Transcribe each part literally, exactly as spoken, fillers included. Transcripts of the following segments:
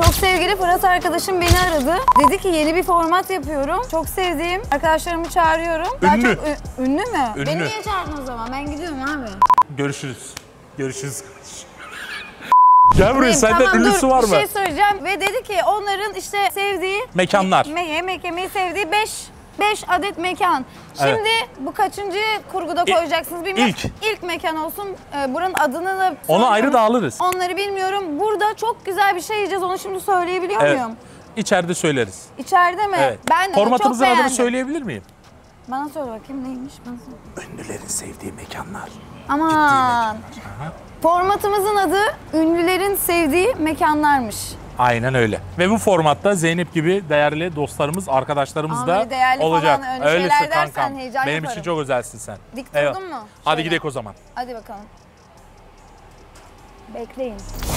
Çok sevgili Fırat arkadaşım beni aradı. Dedi ki yeni bir format yapıyorum. Çok sevdiğim arkadaşlarımı çağırıyorum. Daha Ünlü. çok ü- ünlü mü? Ünlü. Beni niye çağırdın o zaman? Ben gidiyorum abi. Görüşürüz. Görüşürüz. Gel buraya, senden tamam, ünlüsü dur, var mı? Bir şey söyleyeceğim ve dedi ki onların işte sevdiği Mekanlar. Me yemek yemeyi sevdiği beş beş adet mekan. Şimdi Evet. bu kaçıncı kurguda koyacaksınız bilmiyorum. İlk. İlk mekan olsun. Ee, buranın adını da Onu ayrı söyleyeceğim. dağılırız. Onları bilmiyorum. Burada çok güzel bir şey yiyeceğiz. Onu şimdi söyleyebiliyor Evet. muyum? İçeride söyleriz. İçeride mi? Evet. Ben de çok Formatımızın adını beğendim. söyleyebilir miyim? Bana söyle bakayım neymiş? Bana söyle. Ünlülerin sevdiği mekanlar. Aman. Formatımızın adı ünlülerin sevdiği mekanlarmış. Aynen öyle. Ve bu formatta Zeynep gibi değerli dostlarımız, arkadaşlarımız Aa, da böyle değerli olacak. falan, öyle Öylesin şeyler dersen kankam. heyecan Benim yaparım. için çok özelsin sen. Dik Evet. durdun mu? Hadi Şöyle. gidelim o zaman. Hadi bakalım. Bekleyin.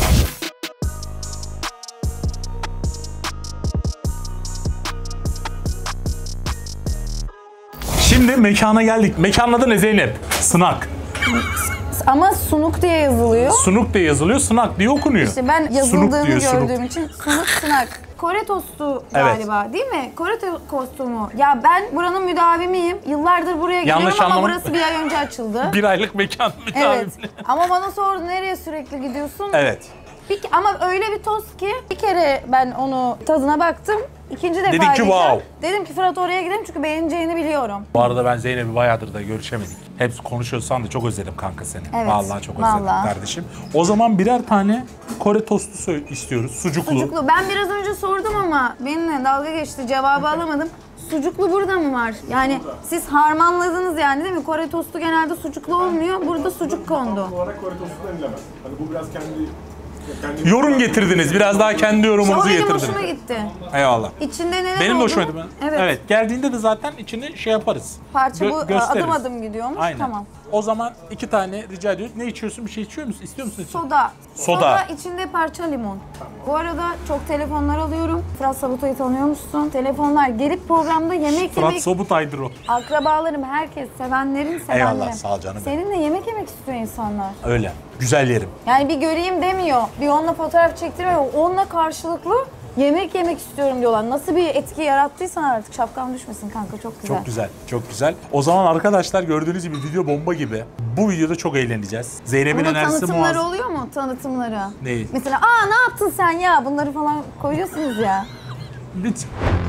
Şimdi mekana geldik. Mekanın adı ne Zeynep? Sınak. Ama sunuk diye yazılıyor. Sunuk diye yazılıyor, sınak diye okunuyor. İşte ben Sunuk yazıldığını diyor, sunuk. gördüğüm için sunuk sınak. Kore tostu Evet. galiba değil mi? Kore to- kostumu. Ya ben buranın müdavimiyim. Yıllardır buraya gidiyorum Yanlış ama anlama- burası bir ay önce açıldı. Bir aylık mekan Evet. müdavimliği. Ama bana sordu nereye sürekli gidiyorsun? Evet. Bir, ama öyle bir tost ki bir kere ben onu tadına baktım. İkinci defa Dedin ki, yiyeceğim. wow. Dedim ki Fırat oraya gidelim çünkü beğeneceğini biliyorum. Bu arada ben Zeynep'i bayağıdır da görüşemedik. Hep konuşuyorsan da çok özledim kanka seni. Evet, Vallahi çok özledim vallahi. kardeşim. O zaman birer tane Kore tostu sö- istiyoruz. Sucuklu. Sucuklu. Ben biraz önce sordum ama benimle dalga geçti. Cevabı alamadım. Sucuklu burada mı var? Yani siz harmanladınız yani değil mi? Kore tostu genelde sucuklu olmuyor. Burada sucuk kondu. olarak Kore tostu denilemez. Hani bu biraz kendi... kendi Yorum getirdiniz. Biraz daha kendi yorumunuzu O benim getirdiniz. hoşuma gitti. Eyvallah. İçinde neler Benim de oldu? hoşuma gitti. Evet. Evet. Geldiğinde de zaten içini şey yaparız. Parça Gö- bu gösteririz. adım adım gidiyormuş. Aynen. Tamam. O zaman iki tane rica ediyoruz. Ne içiyorsun? Bir şey içiyor musun? İstiyor musun? Soda. Soda. içinde parça limon. Bu arada çok telefonlar alıyorum. Fırat Sabutay'ı tanıyor musun? Telefonlar gelip programda yemek Fırat yemek. Sobutay'dır o. Akrabalarım, herkes, sevenlerim, sevenlerim. Eyvallah, sağ ol canım benim. Seninle yemek yemek istiyor insanlar. Öyle. Güzel yerim. Yani bir göreyim demiyor. Bir onunla fotoğraf çektirmiyor. Onunla karşılıklı yemek yemek istiyorum diyorlar. Nasıl bir etki yarattıysan artık şapkam düşmesin kanka, çok güzel. Çok güzel, çok güzel. O zaman arkadaşlar gördüğünüz gibi video bomba gibi. Bu videoda çok eğleneceğiz. Zeynep'in Bunun enerjisi tanıtımları muazzam. oluyor mu? Tanıtımları. Neyi? Mesela aa ne yaptın sen ya? Bunları falan koyuyorsunuz ya. Lütfen.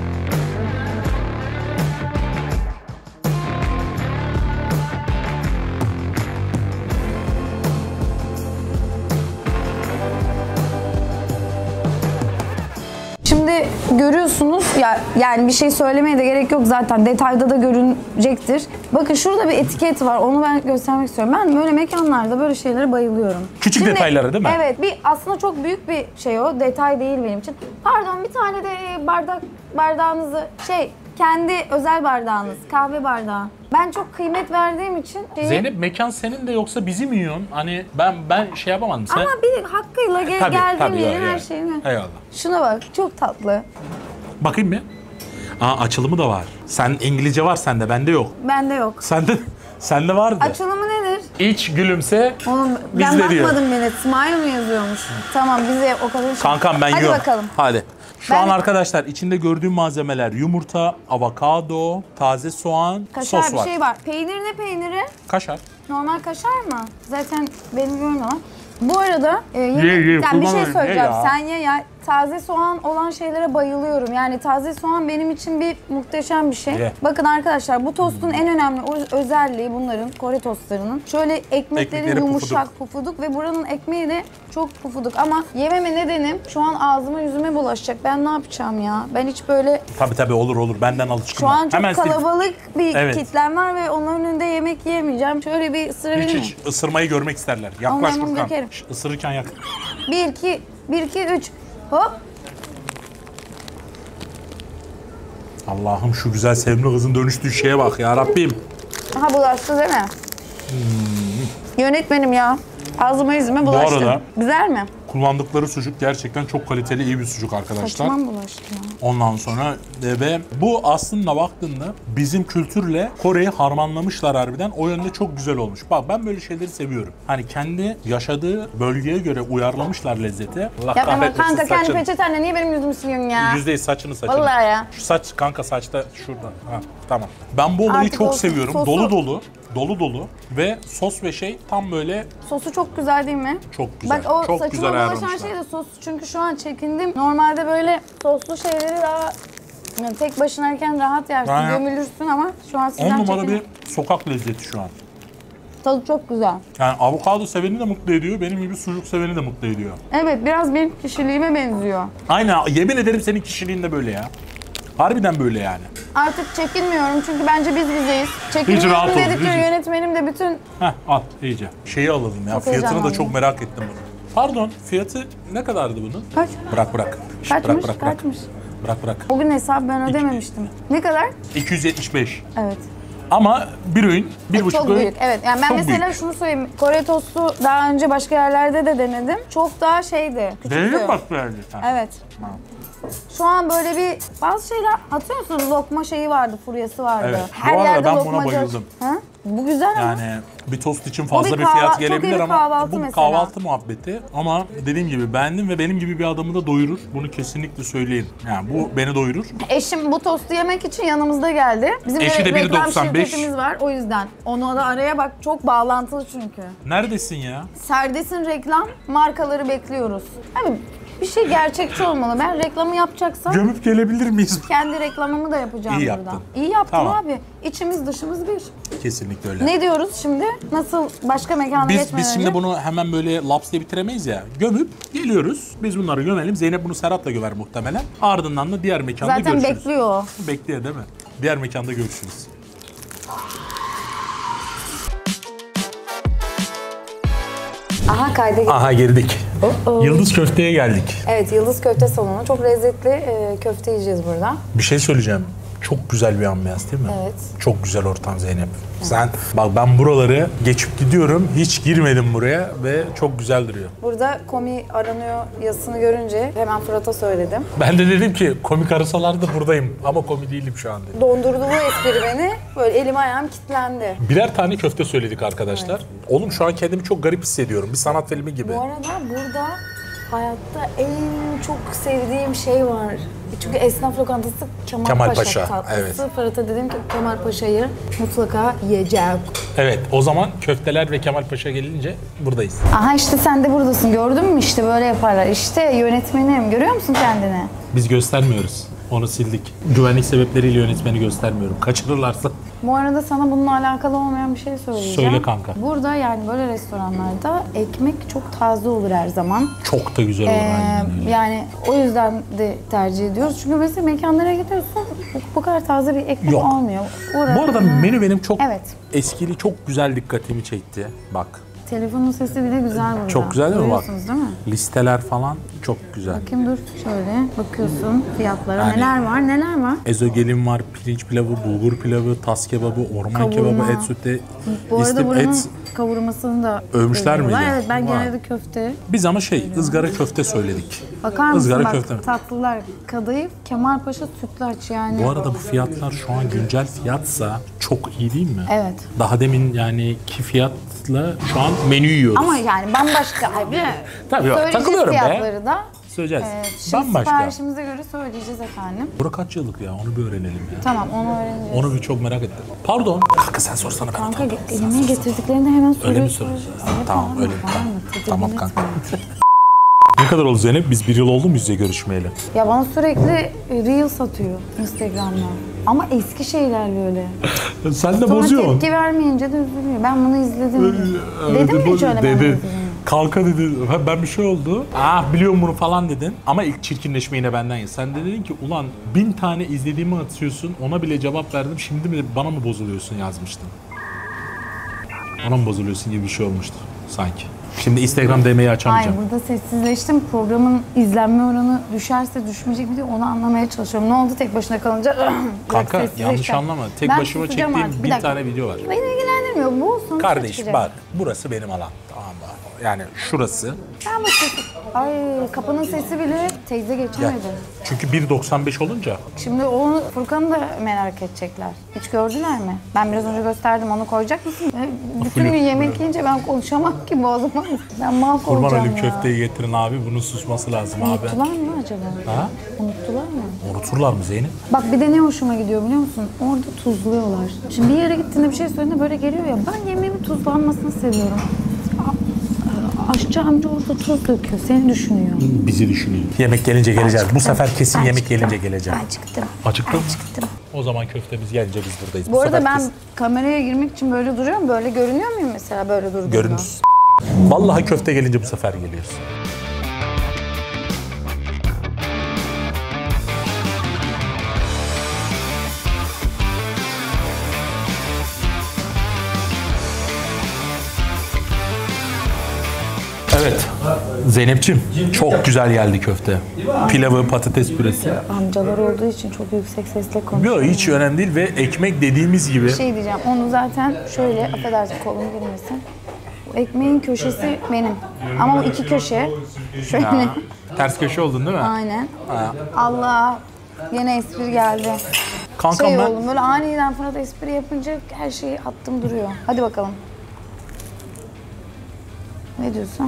Şimdi görüyorsunuz ya, yani bir şey söylemeye de gerek yok zaten, detayda da görünecektir. Bakın şurada bir etiket var, onu ben göstermek istiyorum. Ben böyle mekanlarda böyle şeylere bayılıyorum. Küçük detaylara değil mi? Evet, bir aslında çok büyük bir şey o, detay değil benim için. Pardon, bir tane de bardak bardağınızı şey kendi özel bardağınız, kahve bardağı. Ben çok kıymet verdiğim için şeyi... Zeynep mekan senin de yoksa bizi mi yiyorsun? Hani ben ben şey yapamadım. Sen... Ama bir hakkıyla gel Tabii, geldiğim tabii, yerin ya, her ya. şeyini. Eyvallah. Şuna bak, çok tatlı. Bakayım bir. Aa, açılımı da var. Sen İngilizce var sende, bende yok. Bende yok. Sende sende vardı. Açılımı nedir? İç gülümse. Oğlum ben bizde diyor. bakmadım bile. Smile mi yazıyormuş? Tamam, bize o kadar şey. Kankam ben Hadi yiyorum. bakalım. Hadi. Şu Ben- an arkadaşlar içinde gördüğüm malzemeler yumurta, avokado, taze soğan, Kaşar sos bir var. şey var. Peynir ne peyniri? Kaşar. Normal kaşar mı? Zaten benim görmüyorum ama. Bu arada e, yine, Ye, ye, yani bir kurban şey olayım, ye söyleyeceğim. ya. Sen ye ya. Taze soğan olan şeylere bayılıyorum. Yani taze soğan benim için bir muhteşem bir şey. Ye. Bakın arkadaşlar, bu tostun en önemli o- özelliği bunların, Kore tostlarının. Şöyle ekmekleri Ekmekleri yumuşak, pufuduk. ve buranın ekmeği de çok pufuduk. Ama yememe nedenim şu an ağzıma yüzüme bulaşacak. Ben ne yapacağım ya? Ben hiç böyle Tabii tabii olur olur. Benden alışkın. şu an çok Hemen sil- kalabalık bir Evet. kitlem var ve onların önünde yemek yiyemeyeceğim. Şöyle bir ısırabilir Hiç miyim? hiç ısırmayı görmek isterler. Yaklaş Ondan bunu Furkan. dökerim. Şş, Isırırken yak. Bir, iki, bir, iki, üç. Hop. Allah'ım şu güzel sevimli kızın dönüştüğü şeye bak ya Rabbim. Aha, bulaştı değil mi? Yönetmenim ya. Ağzıma yüzüme bulaştı. arada- Güzel mi? kullandıkları sucuk gerçekten çok kaliteli, iyi bir sucuk arkadaşlar. Saçma bulaştı ya. Ondan sonra e, ve bu aslında baktığında bizim kültürle Kore'yi harmanlamışlar harbiden. O yönde çok güzel olmuş. Bak ben böyle şeyleri seviyorum. Hani kendi yaşadığı bölgeye göre uyarlamışlar lezzeti. Allah Ya ama kahretmesin kanka kendi saçını. peçetenle niye benim yüzümü siliyorsun ya? Yüzdeyiz saçını saçını. Vallahi ya. Şu saç kanka saçta şurada. Ha, tamam. Ben bu olayı Artık çok olsun. seviyorum. Sosu- Dolu dolu. Dolu dolu. Ve sos ve şey tam böyle Sosu çok güzel değil mi? çok güzel. Bak o çok saçıma güzel bulaşan ayarlamışlar. şey de sos. Çünkü şu an çekindim. Normalde böyle soslu şeyleri daha yani tek başınayken rahat yersin, Aynen. gömülürsün ama şu an On sizden numara çekindim. bir sokak lezzeti şu an. Tadı çok güzel. Yani avokado seveni de mutlu ediyor. Benim gibi sucuk seveni de mutlu ediyor. Evet, biraz benim kişiliğime benziyor. Aynen. Yemin ederim senin kişiliğin de böyle ya. Harbiden böyle yani. Artık çekinmiyorum çünkü bence biz bizeyiz. rahat Çekinmiyorum ol, dedikçe hiç- yönetmenim de bütün... Heh al iyice. Şeyi alalım ya. Çok Fiyatını da heyecanlandım. çok merak ettim bunu. Pardon fiyatı ne kadardı bunun? Kaç? Bırak bırak. Şş, Kaçmış? bırak bırak bırak. Kaçmış? Bırak bırak. Bugün hesabı ben ödememiştim. Ne kadar? iki yüz yetmiş beş. Evet. Ama bir öğün, bir buçuk Çok öğün. büyük. Evet. Yani ben çok mesela büyük. şunu söyleyeyim. Kore tostu daha önce başka yerlerde de denedim. Çok daha şeydi. Küçüktü. Denedin bak beğendin sen. Evet. Tamam. Şu an böyle bir bazı şeyler hatırlıyor musunuz? Lokma şeyi vardı, furyası vardı. Evet. Her Bu arada yerde ben buna lokmacı- bayıldım. Ha? Bu güzel ama. Yani bir tost için fazla bir bir, kahva- fiyat çok iyi gelebilir bir ama kahvaltı bu mesela. kahvaltı muhabbeti. Ama dediğim gibi beğendim ve benim gibi bir adamı da doyurur. Bunu kesinlikle söyleyeyim. Yani bu beni doyurur. Eşim bu tostu yemek için yanımızda geldi. Bizim Eşi de bir reklam bir doksan beş. şirketimiz var o yüzden. Onu da araya bak, çok bağlantılı çünkü. Neredesin ya? Serdes'in reklam markaları bekliyoruz. Hani bir şey gerçekçi olmalı. Ben reklamı yapacaksam Gömüp gelebilir miyiz? kendi reklamımı da yapacağım İyi burada. yaptın. İyi yaptım Tamam. abi. İçimiz dışımız bir. Kesinlikle öyle. Ne diyoruz şimdi? Nasıl başka mekana Biz, geçmeden biz şimdi önce? bunu hemen böyle laps diye bitiremeyiz ya. Gömüp geliyoruz. Biz bunları gömelim. Zeynep bunu Serhat'la gömer muhtemelen. Ardından da diğer mekanda Zaten görüşürüz. bekliyor. Bekliyor değil mi? Diğer mekanda görüşürüz. Aha kayda git. Aha girdik. Oh. Yıldız Köfte'ye geldik. Evet, Yıldız Köfte Salonu. Çok lezzetli e, köfte yiyeceğiz burada. Bir şey söyleyeceğim. Çok güzel bir ambiyans değil mi? Evet. Çok güzel ortam Zeynep. Sen bak ben buraları geçip gidiyorum. Hiç girmedim buraya ve çok güzel duruyor. Burada komi aranıyor yazısını görünce hemen Fırat'a söyledim. Ben de dedim ki komik arasalardı buradayım ama komik değilim şu an dedim. Dondurdu bu espri beni. Böyle elim ayağım kilitlendi. Birer tane köfte söyledik arkadaşlar. Oğlum şu an kendimi çok garip hissediyorum. Bir sanat filmi gibi. Bu arada burada hayatta en çok sevdiğim şey var. Çünkü esnaf lokantası Kemal, Kemal Paşa, Paşa, tatlısı. evet. Fırat'a dedim ki Kemal Paşa'yı mutlaka yiyeceğim. Evet o zaman köfteler ve Kemal Paşa gelince buradayız. Aha işte sen de buradasın. Gördün mü işte böyle yaparlar. İşte yönetmenim. Görüyor musun kendini? Biz göstermiyoruz. Onu sildik. Güvenlik sebepleriyle yönetmeni göstermiyorum. Kaçırırlarsa. Bu arada sana bununla alakalı olmayan bir şey söyleyeceğim. Söyle kanka. Burada yani böyle restoranlarda ekmek çok taze olur her zaman. Çok da güzel olur. Ee, aynen öyle. yani o yüzden de tercih ediyoruz. Çünkü mesela mekanlara gidiyorsun bu, bu kadar taze bir ekmek Yok. olmuyor. Orada- Bu arada menü benim çok Evet. eskili çok güzel dikkatimi çekti. Bak. Telefonun sesi bile güzel burada. Çok güzel değil mi bak? Duyuyorsunuz değil mi? Listeler falan çok güzel. Bakayım dur şöyle bakıyorsun fiyatlara. Yani- Neler var neler var? Ezogelin var, pirinç pilavı, bulgur pilavı, tas kebabı, orman Kavurma. kebabı, et sütte, Bu arada istip buranın et. kavurmasını da Övmüşler övüyorlar. miydi? Evet ben Vay. genelde köfte. Biz ama şey, ızgara köfte söyledik. Bakar mısın Izgara bak köfte mi? tatlılar kadayıf Kemalpaşa sütlaç yani. Bu arada bu fiyatlar şu an güncel fiyatsa çok iyi değil mi? Evet. Daha demin yani ki fiyatla şu an menü yiyoruz. Ama yani bambaşka. Ay, bir de Tabii yok, söyleyeceğiz takılıyorum be. fiyatları da. Söyleyeceğiz. Ee, şimdi Bambaşka. siparişimize göre söyleyeceğiz efendim. Bura kaç yıllık ya? Onu bir öğrenelim ya. Tamam onu öğreneceğiz. Onu bir çok merak ettim. Pardon. Kanka sen sorsana ben Kanka utandım. Sen yemeği sor. getirdiklerinde hemen Öyle mi soruyorsun. soruyorsun? Evet, Tamam bağırma, öyle. bağırma, Tamam, tedirgin tamam etme. kanka. Ne kadar oldu Zeynep? Biz bir yıl oldu mu yüzle görüşmeyeli? Ya bana sürekli reel satıyor Instagram'da. Ama eski şeyler böyle. Sen de Sonra bozuyorsun. tepki vermeyince de üzülüyor. Ben bunu izledim. Dedim mi hiç öyle ben bunu Dedi. izledim? Kanka dedi, ha ben bir şey oldu. Ah biliyorum bunu falan dedin. Ama ilk çirkinleşme yine benden ya. Sen de dedin ki ulan bin tane izlediğimi atıyorsun. Ona bile cevap verdim. Şimdi mi bana mı bozuluyorsun yazmıştın. Ona mı bozuluyorsun gibi bir şey olmuştu sanki. Şimdi Instagram D M'yi Hayır açamayacağım. burada sessizleştim. Programın izlenme oranı düşerse düşmeyecek mi diye onu anlamaya çalışıyorum. Ne oldu tek başına kalınca? Kanka Sessizleştim. yanlış anlama. Tek Ben başıma susacağım çektiğim artık. Bir bin dakika. tane video var. Beni ilgilendirmiyor. Bu sonuçta Kardeş çıkacak. bak burası benim alan. Tamam mı? yani şurası. Ama ses, ay kapının sesi bile teyze Gel. geçemedi. Çünkü bir doksan beş olunca Şimdi onu Furkan'ı da merak edecekler. Hiç gördüler mi? Ben biraz önce gösterdim, onu koyacak mısın? E, Bütün gün yemek yiyince ben konuşamam ki boğazıma. Ben mal kurban koyacağım olayım ya. köfteyi getirin abi, bunun susması lazım abi. Unuttular mı acaba? Ha? Unuttular mı? Unuturlar mı Zeynep? Bak bir de ne hoşuma gidiyor biliyor musun? Orada tuzluyorlar. Şimdi bir yere gittiğinde bir şey söylediğinde böyle geliyor ya. Ben yemeğimin tuzlanmasını seviyorum. A- Aşçı amca orada tuz döküyor. Seni düşünüyor. Bizi düşünüyor. Yemek gelince geleceğiz. Bu sefer kesin Ben yemek çıktım. gelince geleceğim. Ben çıktım. Acıktın Ben mı? çıktım. O zaman köftemiz gelince biz buradayız. Bu arada sefer ben kesin. kameraya girmek için böyle duruyorum. Böyle görünüyor muyum mesela böyle durduğumda? Görünüz. Vallahi köfte gelince bu sefer geliyoruz. Evet, Zeynep'ciğim çok güzel geldi köfte. Pilavı, patates püresi. Amcalar olduğu için çok yüksek sesle konuşuyor. Yok hiç önemli değil ve ekmek dediğimiz gibi. Şey diyeceğim, onu zaten şöyle, affedersin kolum girmesin. Bu ekmeğin köşesi benim. Ama bu iki köşe şöyle. Ha, ters köşe oldun değil mi? Aynen. Ha. Allah, yine espri geldi. Kankam Şey ben oldum, böyle aniden Fırat espri yapınca her şeyi attım duruyor. Hadi bakalım. Ne diyorsun?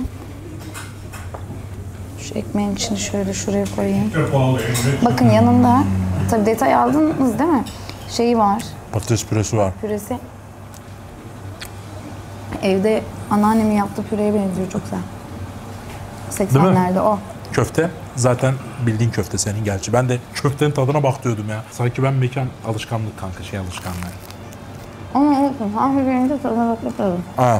Şu ekmeğin içini şöyle şuraya koyayım. Bakın yanında, tabii detay aldınız değil mi? Şeyi var, patates püresi var. püresi. Evde anneannemin yaptığı püreye benziyor, çok güzel. seksenlerde o. Köfte zaten bildiğin köfte senin gerçi. Ben de köftenin tadına bak diyordum ya. Sanki ben mekan alışkanlık kanka, şey alışkanlığı. Ama unutma, hangi birinde tadına bakmak lazım. Ha.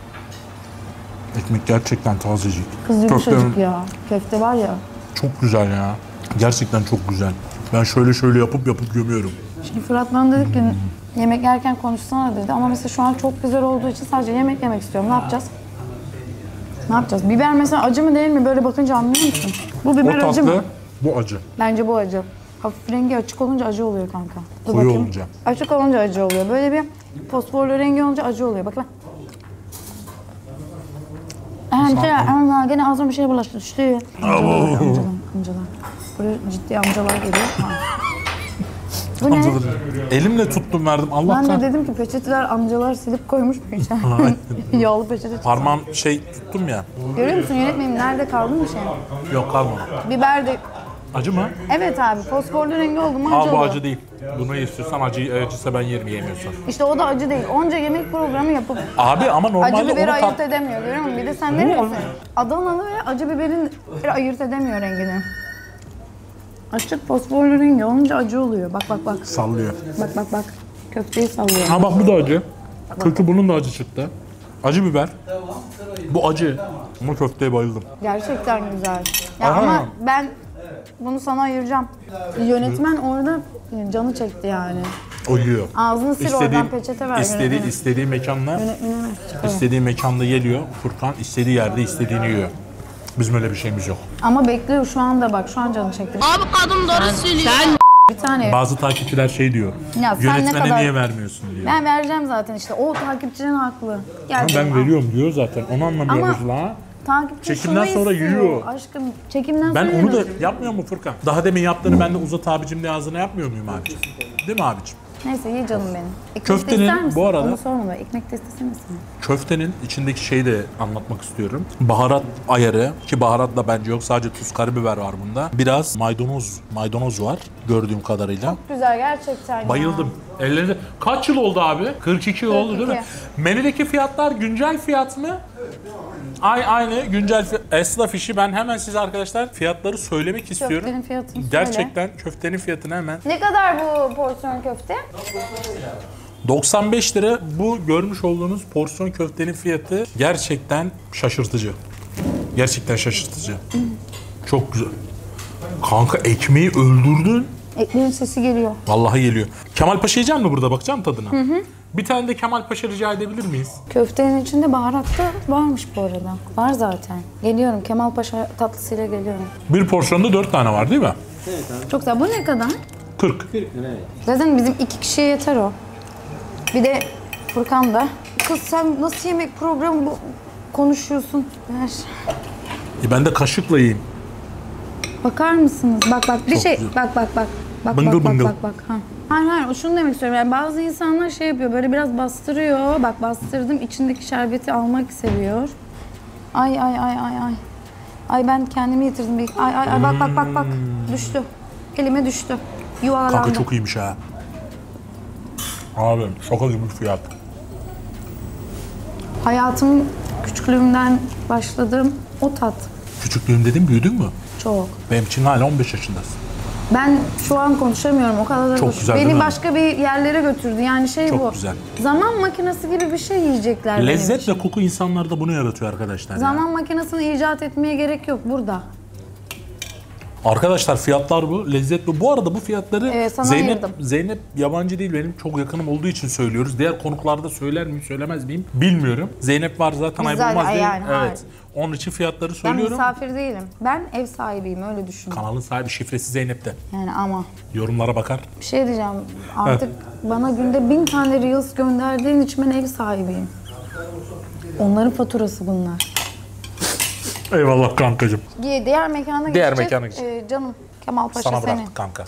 Ekmek gerçekten tazecik. Kız Köfte yumuşacık ya. Köfte var ya. çok güzel ya. Gerçekten çok güzel. Ben şöyle şöyle yapıp yapıp gömüyorum. Şimdi Fırat bana dedi ki yemek yerken konuşsana dedi ama mesela şu an çok güzel olduğu için sadece yemek yemek istiyorum. Ne yapacağız? Ne yapacağız? Biber mesela acı mı değil mi? Böyle bakınca anlıyor musun? Bu biber O acı mı? tatlı, bu acı. Bence bu acı. Hafif rengi açık olunca acı oluyor kanka. Dur Koyu bakayım. olunca. Açık olunca acı oluyor. Böyle bir fosforlu rengi olunca acı oluyor. Bak bak. Hem şey, ama gene ağzıma bir şey bulaştı düştü. Amcalar, amcalar, amcalar. Buraya ciddi amcalar geliyor. Ha. Bu ne? Elimle tuttum verdim. Allah Ben de kahretsin. dedim ki peçeteler amcalar silip koymuş mu içine? Yağlı peçete çıktı. Parmağım şey tuttum ya. Görüyor musun yönetmenim nerede kaldı mı şey? Yok kalmadı. Biber de... Acı mı? Evet abi fosforlu rengi oldu mu acı Aa bu oluyor. acı değil. Bunu istiyorsan acı, acıysa ben yerim, yemiyorsan. İşte o da acı değil. Onca yemek programı yapıp Abi ama normalde acı biberi onu ayırt tat... edemiyor görüyor musun? Bir de sen demiyorsun. Adanalı ve acı biberin ayırt edemiyor rengini. Açık fosforlu rengi olunca acı oluyor. Bak bak bak. Sallıyor. Bak bak bak. Köfteyi sallıyor. Ha bak bu da acı. Kötü bunun da acı çıktı. Acı biber. Bu acı. Ama köfteye bayıldım. Gerçekten güzel. Ya Aha. ama ben bunu sana ayıracağım. Yönetmen orada canı çekti yani. Uyuyor. Ağzını sil oradan peçete ver istediği, yönetmene. istediği mekanda, Yönetmene ver. Çıkar. istediği mekanda geliyor. Furkan istediği yerde istediğini yiyor. Bizim öyle bir şeyimiz yok. Ama bekliyor şu anda bak şu an canı çekti. Abi kadın doğru söylüyor. Bir tane. Bazı takipçiler şey diyor. Ya sen ne Yönetmene kadar- niye vermiyorsun diyor. Ben vereceğim zaten işte. O takipçinin haklı. Gel Ama canım, ben al. veriyorum diyor zaten. Onu anlamıyoruz Ama- la. Takipçi Çekimden şunu sonra istiyor. yiyor. Aşkım çekimden Ben sonra onu da yiyor. yapmıyor mu Furkan? Daha demin yaptığını ben de Uzat abicim diye ağzına yapmıyor muyum abicim? Değil mi abicim? Neyse ye canım benim. Ekmek Köftenin de ister misin? bu arada- Onu sorma da ekmek de istesene sen. Köftenin içindeki şeyi de anlatmak istiyorum. Baharat ayarı, ki baharat da bence yok, sadece tuz, karabiber var bunda. Biraz maydanoz, maydanoz var gördüğüm kadarıyla. Güzel gerçekten ya. Bayıldım. Ellerinde kaç yıl oldu abi? kırk iki yıl oldu değil mi? Menüdeki fiyatlar güncel fiyat mı? Ay aynı güncel fiyat. Esnaf işi, ben hemen size arkadaşlar fiyatları söylemek istiyorum. Köftenin fiyatını söyle. Gerçekten köftenin fiyatını hemen. Ne kadar bu porsiyon köfte? doksan beş lira bu görmüş olduğunuz porsiyon köftenin fiyatı gerçekten şaşırtıcı. Gerçekten şaşırtıcı. Çok güzel. Kanka ekmeği öldürdün. Ekmeğin sesi geliyor. Vallahi geliyor. Kemal Paşa yiyecek misin burada? Bakacağım tadına. Hı hı. Bir tane de Kemal Paşa rica edebilir miyiz? Köftenin içinde baharat da varmış bu arada. Var zaten. Geliyorum Kemal Paşa tatlısıyla geliyorum. Bir porsiyonda dört tane var değil mi? Çok güzel. Bu ne kadar? kırk. Zaten bizim iki kişiye yeter o. Bir de Furkan da. Kız sen nasıl yemek programı bu konuşuyorsun. Ver. E ben de kaşıkla yiyeyim. Bakar mısınız? Bak bak bir Çok şey. güzel. Bak bak bak. Bak Bıngıl bak, bak bıngıl. bak bak ha. Hayır hayır, o şunu demek istiyorum. Yani bazı insanlar şey yapıyor, böyle biraz bastırıyor. Bak bastırdım, içindeki şerbeti almak seviyor. Ay ay ay ay ay. Ay ben kendimi yitirdim. Bir. Ay ay ay bak bak bak bak. Düştü. Elime düştü. Yuvarlandı. Kanka çok iyiymiş ha. Abi şaka gibi bir fiyat. Hayatımın küçüklüğümden başladığım o tat. Küçüklüğüm dedim, büyüdün mü? Çok. Benim için hala on beş yaşındasın. Ben şu an konuşamıyorum, o kadar da Çok konuş- güzel, değil Beni mi? başka bir yerlere götürdü. Yani şey Çok bu. güzel. Zaman makinesi gibi bir şey yiyecekler benim Lezzet için. ve koku insanlarda bunu yaratıyor arkadaşlar. ya. Zaman makinesini icat etmeye gerek yok burada. Arkadaşlar fiyatlar bu, lezzet bu. Bu arada bu fiyatları Evet, sana Zeynep ayırdım. Zeynep yabancı değil, benim çok yakınım olduğu için söylüyoruz. Diğer konuklarda söyler miyim, söylemez miyim bilmiyorum. Zeynep var zaten, Biz ayıp zaten- olmaz değil. yani, hayır. Evet. Onun için fiyatları Ben söylüyorum. misafir değilim. Ben ev sahibiyim, öyle düşün. Kanalın sahibi, şifresi Zeynep'te. Yani ama Yorumlara bakar. bir şey diyeceğim. Artık bana günde bin tane Reels gönderdiğin için ben ev sahibiyim. Onların faturası bunlar. Eyvallah kankacığım. Diğer mekana Diğer geçeceğiz. mekana geçeceğiz. Ee, canım Kemal Paşa Sana senin. bıraktık kanka.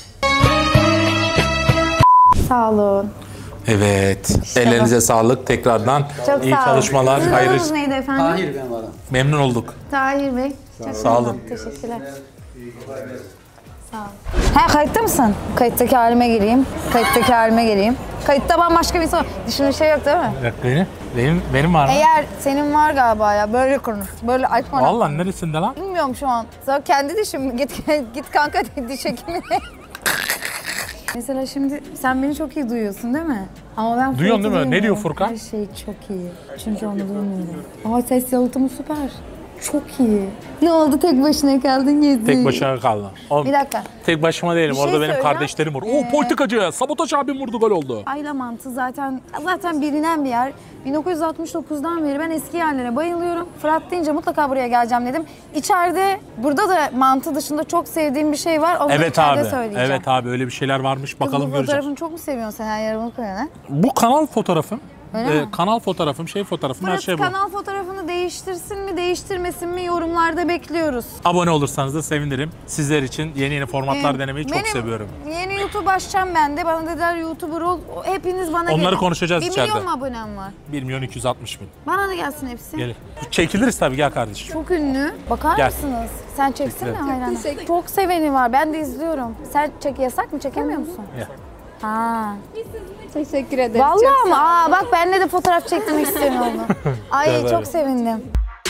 Sağ olun. Evet. İşte Ellerinize bu. sağlık tekrardan. Çok İyi sağ olun. çalışmalar. Sizin Hayırlı. adınız neydi efendim? Tahir benim adam. Memnun olduk. Tahir Bey. Çok Sağ olun. Teşekkürler. Sağ ol. Ha, kayıtta mısın? Kayıttaki halime gireyim. Kayıttaki halime gireyim. Kayıtta bambaşka bir insan. Dişinde şey yok değil mi? Benim, benim, benim var mı? Eğer senin var galiba ya, böyle konuş. Böyle açma. Vallahi neresinde lan? Bilmiyorum şu an. Sana kendi dişim. Git git kanka diş hekimine. Mesela şimdi sen beni çok iyi duyuyorsun değil mi? Ama ben Duyuyorsun Fırat'ı değil mi? Ne diyor duymuyorum. Furkan? Her şey çok iyi. Çünkü onu duymuyorum. Ama ses yalıtımı süper. Çok iyi. Ne oldu, tek başına kaldın gezdin? Tek başına kaldım. Oğlum, Bir dakika. tek başıma değilim. Bir şey Orada benim söyleyeceğim. kardeşlerim var. Ee, Oo politikacı. Sabotaj abim vurdu, gol oldu. Ayla Mantı zaten zaten bilinen bir yer. bin dokuz yüz altmış dokuzdan beri ben eski yerlere bayılıyorum. Fırat deyince mutlaka buraya geleceğim dedim. İçeride, burada da mantı dışında çok sevdiğim bir şey var. Onu Evet içeride abi. söyleyeceğim. Evet abi, öyle bir şeyler varmış. Kız, Bakalım bu göreceğiz. fotoğrafını çok mu seviyorsun sen? Her yarımı koyana. Bu kanal fotoğrafım. Öyle Ee, mi? kanal fotoğrafım, şey fotoğrafım, her Fırat şey bu. kanal fotoğrafını değiştirsin mi, değiştirmesin mi yorumlarda bekliyoruz. Abone olursanız da sevinirim. Sizler için yeni yeni formatlar Ee, denemeyi çok benim seviyorum. Yeni YouTube açacağım ben de. Bana dediler YouTuber ol. Hepiniz bana Onları gelin. konuşacağız Bir içeride. milyon mu abonem var? bir milyon iki yüz altmış bin. Bana da gelsin hepsi. Gelir. Çekiliriz tabii, gel kardeşim. Çok ünlü. Bakar Gel. mısınız? Sen çeksene Teşekkür hayran. Çok seveni var. Ben de izliyorum. Sen çek, yasak mı? Çekemiyor musun? Gel. Ha. Teşekkür ederim. Vallahi mı? Aa bak, benle de fotoğraf çektirmek istiyorum onu. Ay Gel çok abi. sevindim.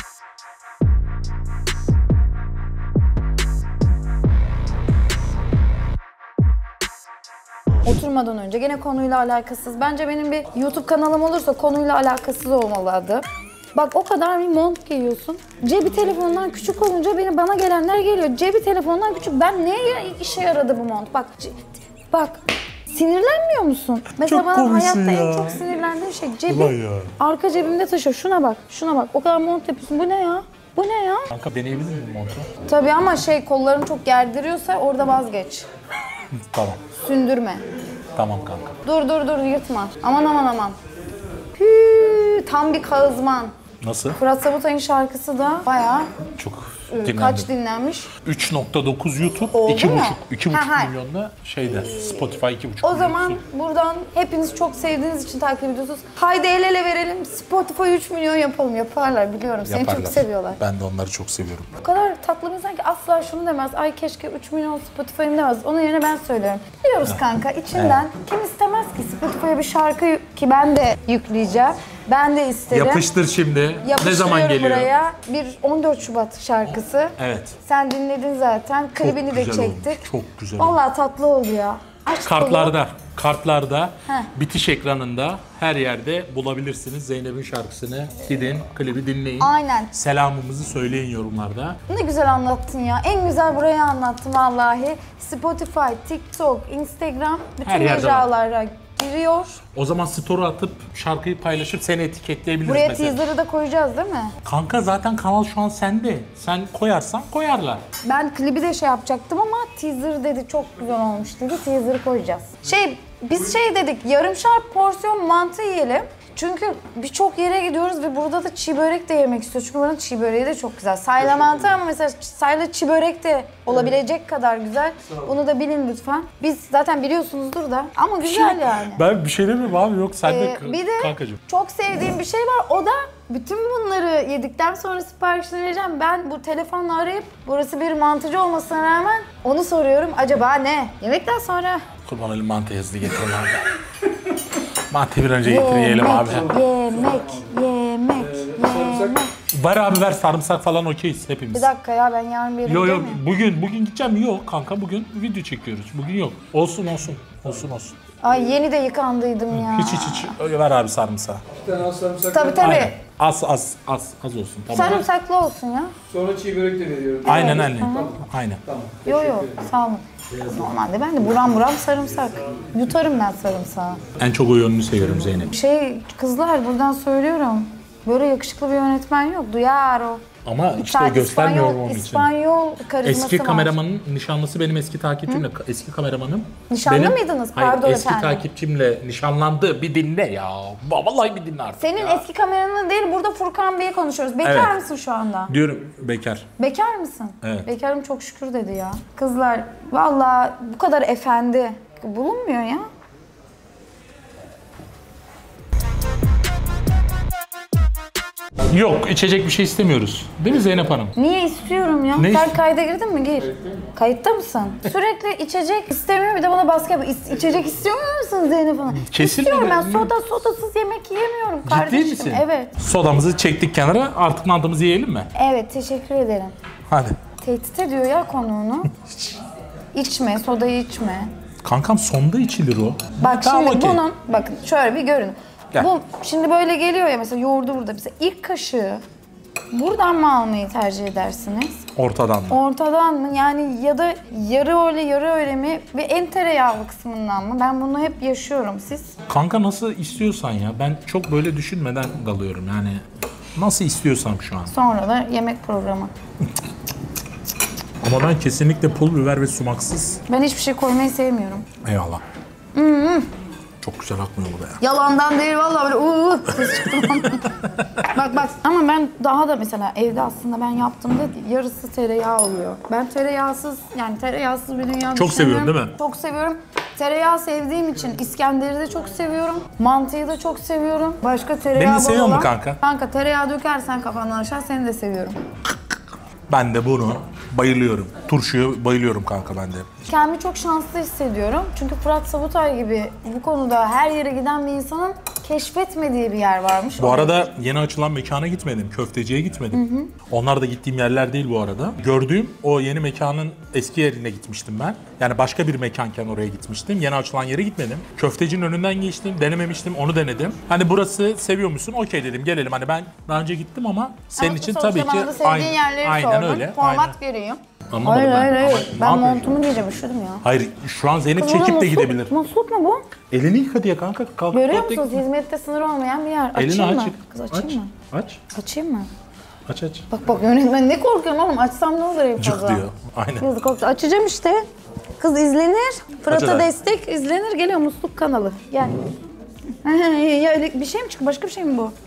Oturmadan önce gene konuyla alakasız. Bence benim bir YouTube kanalım olursa konuyla alakasız olmalı adı. Bak o kadar bir mont giyiyorsun. Cebi telefonundan küçük olunca benim bana gelenler geliyor. Cebi telefonundan küçük. Ben neye işe yaradı bu mont? Bak ce- bak sinirlenmiyor musun? Mesela Çok bana komiksin hayatta ya. en çok sinirlendiğim şey cebi. Ulan ya. Arka cebimde taşıyor. Şuna bak. Şuna bak. O kadar mont yapıyorsun. Bu ne ya? Bu ne ya? Kanka deneyebilir miyim montu? Tabii ama şey, kollarını çok gerdiriyorsa orada vazgeç. Tamam. Sündürme. Tamam kanka. Dur dur dur, yırtma. Aman aman aman. Hü, tam bir kağızman. Nasıl? Fırat Sabutay'ın şarkısı da bayağı Çok e, dinlendim. kaç dinlenmiş. üç nokta dokuz YouTube, Oldu iki mu? buçuk iki buçuk Ha, ha. milyonda şeyde Spotify iki buçuk O milyon. zaman buradan hepiniz çok sevdiğiniz için takip ediyorsunuz. Haydi el ele verelim, Spotify üç milyon yapalım. Yaparlar biliyorum. Seni Yaparlar. çok seviyorlar. Ben de onları çok seviyorum. O kadar tatlı bir insan ki asla şunu demez. Ay keşke üç milyon Spotify'ım demez. Onun yerine ben söylüyorum. Biliyoruz kanka, içinden kim istemez ki Spotify'a bir şarkı ki ben de yükleyeceğim. Ben de isterim. Yapıştır şimdi. Ne zaman Yapıştırıyorum geliyor? buraya bir on dört Şubat şarkısı. Evet. Sen dinledin zaten. Klibini de güzel olmuş, çektik. çok güzel olmuş. Vallahi tatlı oldu ya. Aşk Kartlarda, kartlarda, Heh. bitiş ekranında her yerde bulabilirsiniz Zeynep'in şarkısını. Gidin, klibi dinleyin. Aynen. Selamımızı söyleyin yorumlarda. Ne güzel anlattın ya. En güzel buraya anlattın vallahi. Spotify, TikTok, Instagram bütün Her yerde var. mecralara giriyor. O zaman story atıp şarkıyı paylaşıp seni etiketleyebiliriz Buraya mesela. teaser'ı da koyacağız değil mi? Kanka zaten kanal şu an sende. Sen koyarsan koyarlar. Ben klibi de şey yapacaktım ama teaser dedi çok güzel olmuş dedi. Teaser'ı koyacağız. Şey, biz şey dedik, yarımşar porsiyon mantı yiyelim. Çünkü birçok yere gidiyoruz ve burada da çiğ börek de yemek istiyor. Çünkü buranın çiğ böreği de çok güzel. Sayla mantı ama mesela sayla çiğ börek de olabilecek kadar güzel. Bunu da bilin lütfen. Biz zaten biliyorsunuzdur da ama güzel yani. Ben bir şey demiyorum abi, yok sen de Ee, bir de kankacığım. çok sevdiğim bir şey var. O da bütün bunları yedikten sonra siparişini vereceğim. Ben bu telefonla arayıp burası bir mantıcı olmasına rağmen onu soruyorum. Acaba ne? Yemekten sonra. Kurban olayım, mantı hızlı getirin abi. Mantı bir önce getir yiyelim abi. Yemek, yemek, yemek. Var abi, ver sarımsak falan, okeyiz hepimiz. Bir dakika ya, ben yarın bir yere Yok yok, gideyim mi? bugün bugün gideceğim, yok kanka, bugün video çekiyoruz. Bugün yok. Olsun olsun. Olsun olsun. Ay yeni de yıkandıydım ya. Hiç hiç hiç. Ver abi sarımsağı. Bir tane az sarımsak. Tabii tabii. Aynen. Az az az az olsun, tamam. Sarımsaklı olsun ya. Sonra çiğ börek de veriyorum. Aynen aynen. Aynen. Yo yo, sağ olun. Normalde ben de buram buram sarımsak. Yutarım ben sarımsağı. En çok o yönünü seviyorum Zeynep. Şey kızlar, buradan söylüyorum. Böyle yakışıklı bir yönetmen yok. Duyar o. Ama işte tane göstermiyorum İspanyol- onun için. İspanyol karizması Eski var. kameramanın nişanlısı benim eski takipçimle. Eski kameramanım. Nişanlı benim, mıydınız? Hayır, Pardon eski efendim. takipçimle nişanlandı. Bir dinle ya. Vallahi bir dinle artık Senin ya. eski kameranın değil, burada Furkan Bey'i konuşuyoruz. Bekar Evet. mısın şu anda? Diyorum bekar. Bekar mısın? Evet. Bekarım çok şükür dedi ya. Kızlar vallahi bu kadar efendi bulunmuyor ya. Yok, içecek bir şey istemiyoruz. Değil mi Zeynep Hanım? Niye istiyorum ya? Ne Sen ist- kayda girdin mi? Gir. Kayıtta mısın? Sürekli içecek istemiyor, bir de bana baskı yapıyor. İs- İçecek istemiyor musun Zeynep Hanım? Kesinlikle. İstiyorum ben. Soda, sodasız yemek yiyemiyorum kardeşim. Ciddi misin? Evet. Sodamızı çektik kenara, artık mantımızı yiyelim mi? Evet, teşekkür ederim. Hadi. Tehdit ediyor ya konuğunu. İçme, sodayı içme. Kankam sonda içilir o. Bak Tamam, şimdi okey. bunun, bakın şöyle bir görün. Gel. Bu şimdi böyle geliyor ya, mesela yoğurdu burada. Mesela ilk kaşığı buradan mı almayı tercih edersiniz? Ortadan mı? Ortadan mı? Yani ya da yarı öyle yarı öyle mi? Ve en tereyağlı kısmından mı? Ben bunu hep yaşıyorum. Siz? Kanka nasıl istiyorsan ya. Ben çok böyle düşünmeden dalıyorum yani. Nasıl istiyorsam şu an. Sonra da yemek programı. Ama ben kesinlikle pul biber ve sumaksız. Ben hiçbir şey koymayı sevmiyorum. Eyvallah. Çok güzel akmıyor bu da ya. Yalandan değil vallahi, böyle uuu ses çıktı. Bak bak, ama ben daha da mesela evde aslında ben yaptığımda yarısı tereyağı oluyor. Ben tereyağsız, yani tereyağsız bir dünya Çok seviyorsun düşünemiyorum. değil mi? Çok seviyorum. Tereyağı sevdiğim için İskender'i de çok seviyorum. Mantıyı da çok seviyorum. Başka tereyağı Beni de bol seviyor mu olan- kanka? Kanka tereyağı dökersen kafandan aşağı seni de seviyorum. Ben de bunu bayılıyorum. Turşuya bayılıyorum kanka ben de. Kendimi çok şanslı hissediyorum. Çünkü Fırat Sabutay gibi bu konuda her yere giden bir insanın keşfetmediği bir yer varmış. Bu arada yeni açılan mekana gitmedim. Köfteciye gitmedim. Onlar da gittiğim yerler değil bu arada. Gördüğüm o yeni mekanın eski yerine gitmiştim ben. Yani başka bir mekanken oraya gitmiştim. Yeni açılan yere gitmedim. Köftecinin önünden geçtim, denememiştim, onu denedim. Hani burası seviyor musun? Okey dedim, gelelim. Hani ben daha önce gittim ama senin için Son tabii ki zamanda sevdiğin aynen, yerleri aynen sordun. öyle. Format Aynen. gereği. Anlamadım Hayır ben. hayır hayır. Ama ne Ben yapayım? montumu giyeceğim, üşüdüm ya. Hayır, şu an Zeynep Kız, burada çekip de musluk- gidebilir. Musluk mu bu? Elini yıka diye kanka. Kalk, Görüyor kalk, musunuz? kalk. Hizmette sınır olmayan bir yer. Elini Açayım aç. mı? Kız açayım aç. mı? Aç. Açayım mı? Aç aç. Bak bak, yönetmen ne korkuyorsun oğlum? Açsam ne olur en Cık fazla? diyor. Aynen. Yazık, korktu. Açacağım işte. Kız izlenir. Fırat'a Açar. destek izlenir. Geliyor musluk kanalı. Gel. Ya öyle bir şey mi çıktı? Başka bir şey mi bu?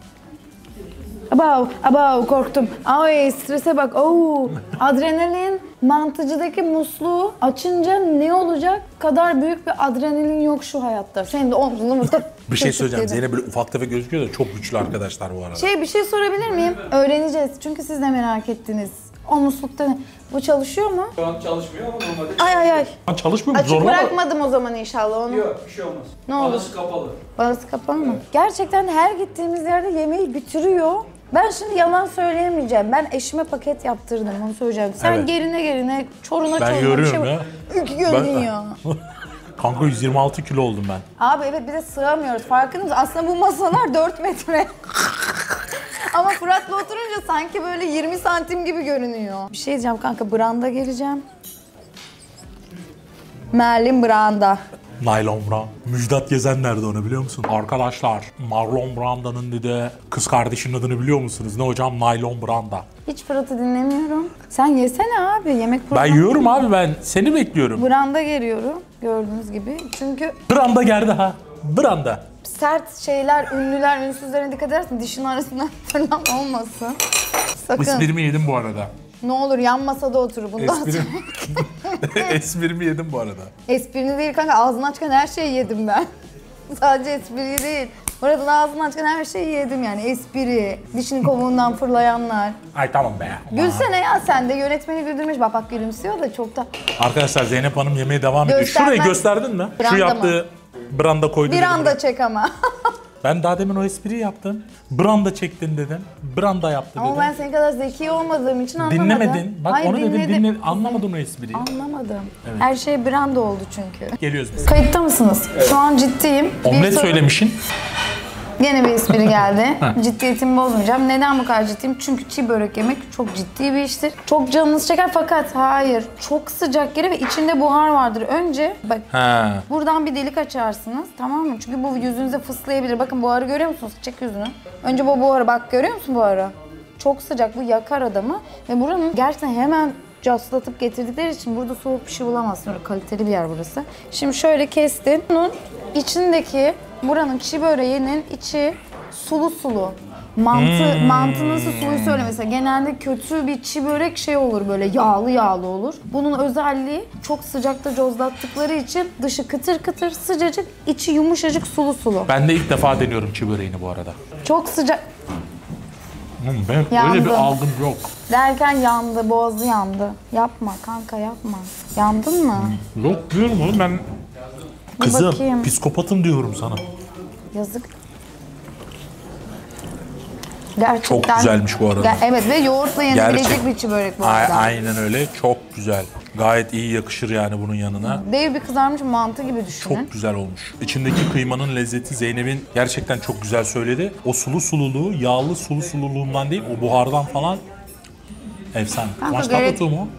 Abav, abav korktum. Ay strese bak. Oo, adrenalin mantıcıdaki musluğu açınca ne olacak kadar büyük bir adrenalin yok şu hayatta. Senin de omzunu burada. Bir şey söyleyeceğim. Zeynep böyle ufak tefek gözüküyor da çok güçlü arkadaşlar bu arada. Şey, bir şey sorabilir miyim? Öğreneceğiz. Çünkü siz de merak ettiniz. O muslukta ne? Bu çalışıyor mu? Şu an çalışmıyor ama normalde Ay ay ay. Lan çalışmıyor mu? Açık Zorla mı? bırakmadım o zaman inşallah onu. yok, bir şey olmaz. Ne oldu? Arası kapalı. Bazı kapalı mı? Gerçekten her gittiğimiz yerde yemeği bitiriyor. Ben şimdi yalan söyleyemeyeceğim. Ben eşime paket yaptırdım, onu söyleyeceğim. Sen Evet. gerine gerine, çoruna Ben çoruna görüyorum bir şey ya. Ülkü gördün Ben- ya. Kanka yüz yirmi altı kilo oldum ben. Abi evet, bir de sığamıyoruz. Farkında mısın? Aslında bu masalar dört metre. Ama Fırat'la oturunca sanki böyle yirmi santim gibi görünüyor. Bir şey diyeceğim kanka, branda geleceğim. Merlin Branda. Naylon Brand. Müjdat Gezen nerede onu biliyor musun? Arkadaşlar Marlon Branda'nın dedi kız kardeşinin adını biliyor musunuz? Ne hocam? Naylon Branda. Hiç Fırat'ı dinlemiyorum. Sen yesene abi, yemek Ben programı. yiyorum abi, ben seni bekliyorum. Branda geliyorum gördüğünüz gibi. Çünkü Branda geldi ha. Branda. sert şeyler, ünlüler, ünsüzlerine dikkat edersin. Dişin arasından falan olmasın. Sakın. Esprimi yedim bu arada. Ne olur yan masada otur. Bundan sonra. Esprim... Esprimi yedim bu arada. Esprini değil kanka, ağzını açken her şeyi yedim ben. Sadece espriyi değil. Oradan ağzını açken her şeyi yedim yani. Espri, dişini kovuğundan fırlayanlar. Ay tamam be. Gülsene ya sen de, yönetmeni güldürmüş. Bak bak gülümsüyor da çok da. Arkadaşlar Zeynep Hanım yemeğe devam ediyor. Göstermem. Şurayı gösterdin mi? Branda Şu mı? yaptığı branda koydu. Bir dedi anda buraya. çek ama. Ben daha demin o espriyi yaptım. Branda çektin dedim. Branda yaptı Ama dedim. ben senin kadar zeki olmadığım için anlamadım. Dinlemedin. Bak Hayır, onu dedim, dinledim. dinle, anlamadın o espriyi. Anlamadım. Evet. Her şey branda oldu çünkü. Geliyoruz biz. Kayıtta mısınız? Şu an ciddiyim. Bir Omlet soru- söylemişsin. Gene bir espri geldi. Ciddiyetimi bozmayacağım. Neden bu kadar ciddiyim? Çünkü çiğ börek yemek çok ciddi bir iştir. Çok canınız çeker fakat hayır. Çok sıcak yeri ve içinde buhar vardır. Önce bak Ha. buradan bir delik açarsınız, tamam mı? Çünkü bu yüzünüze fıslayabilir. Bakın buharı görüyor musunuz? Çek yüzünü. Önce bu buharı bak, görüyor musun buharı? Çok sıcak, bu yakar adamı ve buranın gerçekten hemen caslatıp getirdikleri için burada soğuk bir şey bulamazsın. Öyle kaliteli bir yer burası. Şimdi şöyle kestin. Bunun içindeki, buranın çiğ böreğinin içi sulu sulu. Mantı, Hmm. mantı nasıl suyu söyle mesela. Genelde kötü bir çiğ börek şey olur, böyle yağlı yağlı olur. Bunun özelliği çok sıcakta cozlattıkları için dışı kıtır kıtır sıcacık, içi yumuşacık sulu sulu. Ben de ilk defa deniyorum çiğ böreğini bu arada. Çok sıcak Hmm, benim Yandım. öyle bir algım yok. derken yandı, boğazı yandı. Yapma kanka, yapma. Yandın mı? Yok diyorum oğlum ben. Kızım, bakayım. psikopatım diyorum sana. Yazık. Gerçekten. Çok güzelmiş bu arada. Ger- evet ve yoğurtla yenebilecek Gerçek- bir çiğ börek bu A- arada. aynen öyle. Çok güzel. Gayet iyi yakışır yani bunun yanına. Dev bir kızarmış mantı gibi düşünün. Çok güzel olmuş. İçindeki kıymanın lezzeti Zeynep'in gerçekten çok güzel söyledi. O sulu sululuğu, yağlı sulu sululuğundan değil, o buhardan falan efsane. Kanka Kıvanç gerek- Tatlıtuğ mu?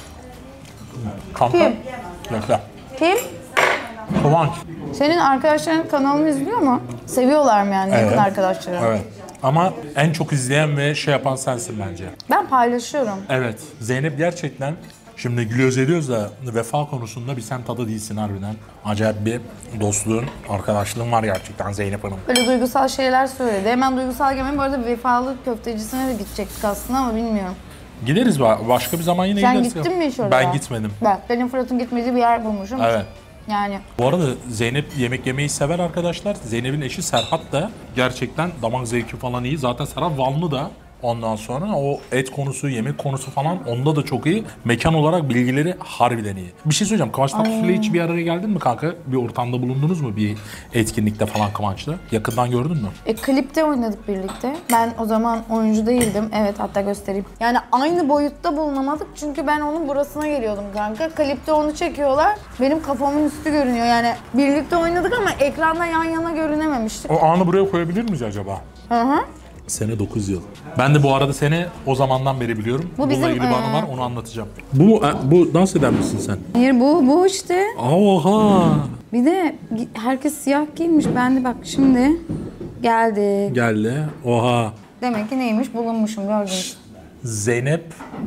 Kanka. Kim? Bekle. Kim? Kıvanç. Senin arkadaşların kanalını izliyor mu? Seviyorlar mı yani yakın Evet. arkadaşların? Evet. Ama en çok izleyen ve şey yapan sensin bence. Ben paylaşıyorum. Evet. Zeynep gerçekten şimdi gülüyoruz ediyoruz da vefa konusunda bir sen tadı değilsin harbiden. Acayip bir dostluğun, arkadaşlığın var gerçekten Zeynep Hanım. Böyle duygusal şeyler söyledi. Hemen duygusal gelmeyin. Bu arada vefalı köftecisine de gidecektik aslında ama bilmiyorum. Gideriz ba- başka bir zaman yine Sen gideriz. gittin mi hiç oraya? Ben gitmedim. Bak benim Fırat'ın gitmediği bir yer bulmuşum. Evet. Yani Bu arada Zeynep yemek yemeyi sever arkadaşlar. Zeynep'in eşi Serhat da gerçekten damak zevki falan iyi. Zaten Serhat Vanlı da. Ondan sonra o et konusu, yemek konusu falan onda da çok iyi. Mekan olarak bilgileri harbiden iyi. Bir şey söyleyeceğim. Kıvanç Tatlıtuğ'la hiç bir araya geldin mi kanka? Bir ortamda bulundunuz mu? Bir etkinlikte falan Kıvanç'la? Yakından gördün mü? e, klipte oynadık birlikte. Ben o zaman oyuncu değildim. Evet, hatta göstereyim. Yani aynı boyutta bulunamadık çünkü ben onun burasına geliyordum kanka. Klipte onu çekiyorlar. Benim kafamın üstü görünüyor. Yani birlikte oynadık ama ekranda yan yana görünememiştik. O anı buraya koyabilir miyiz acaba? Hı hı. Sene dokuz yıl. Ben de bu arada seni o zamandan beri biliyorum. Bu Bununla bizim, ilgili bir anı e, var, onu anlatacağım. Bu bu dans eden misin sen? Hayır, bu bu işte. Oha! Bir de gi- herkes siyah giymiş. Ben de bak şimdi geldi. Geldi. Oha! Demek ki neymiş, bulunmuşum, gördünüz. Zeynep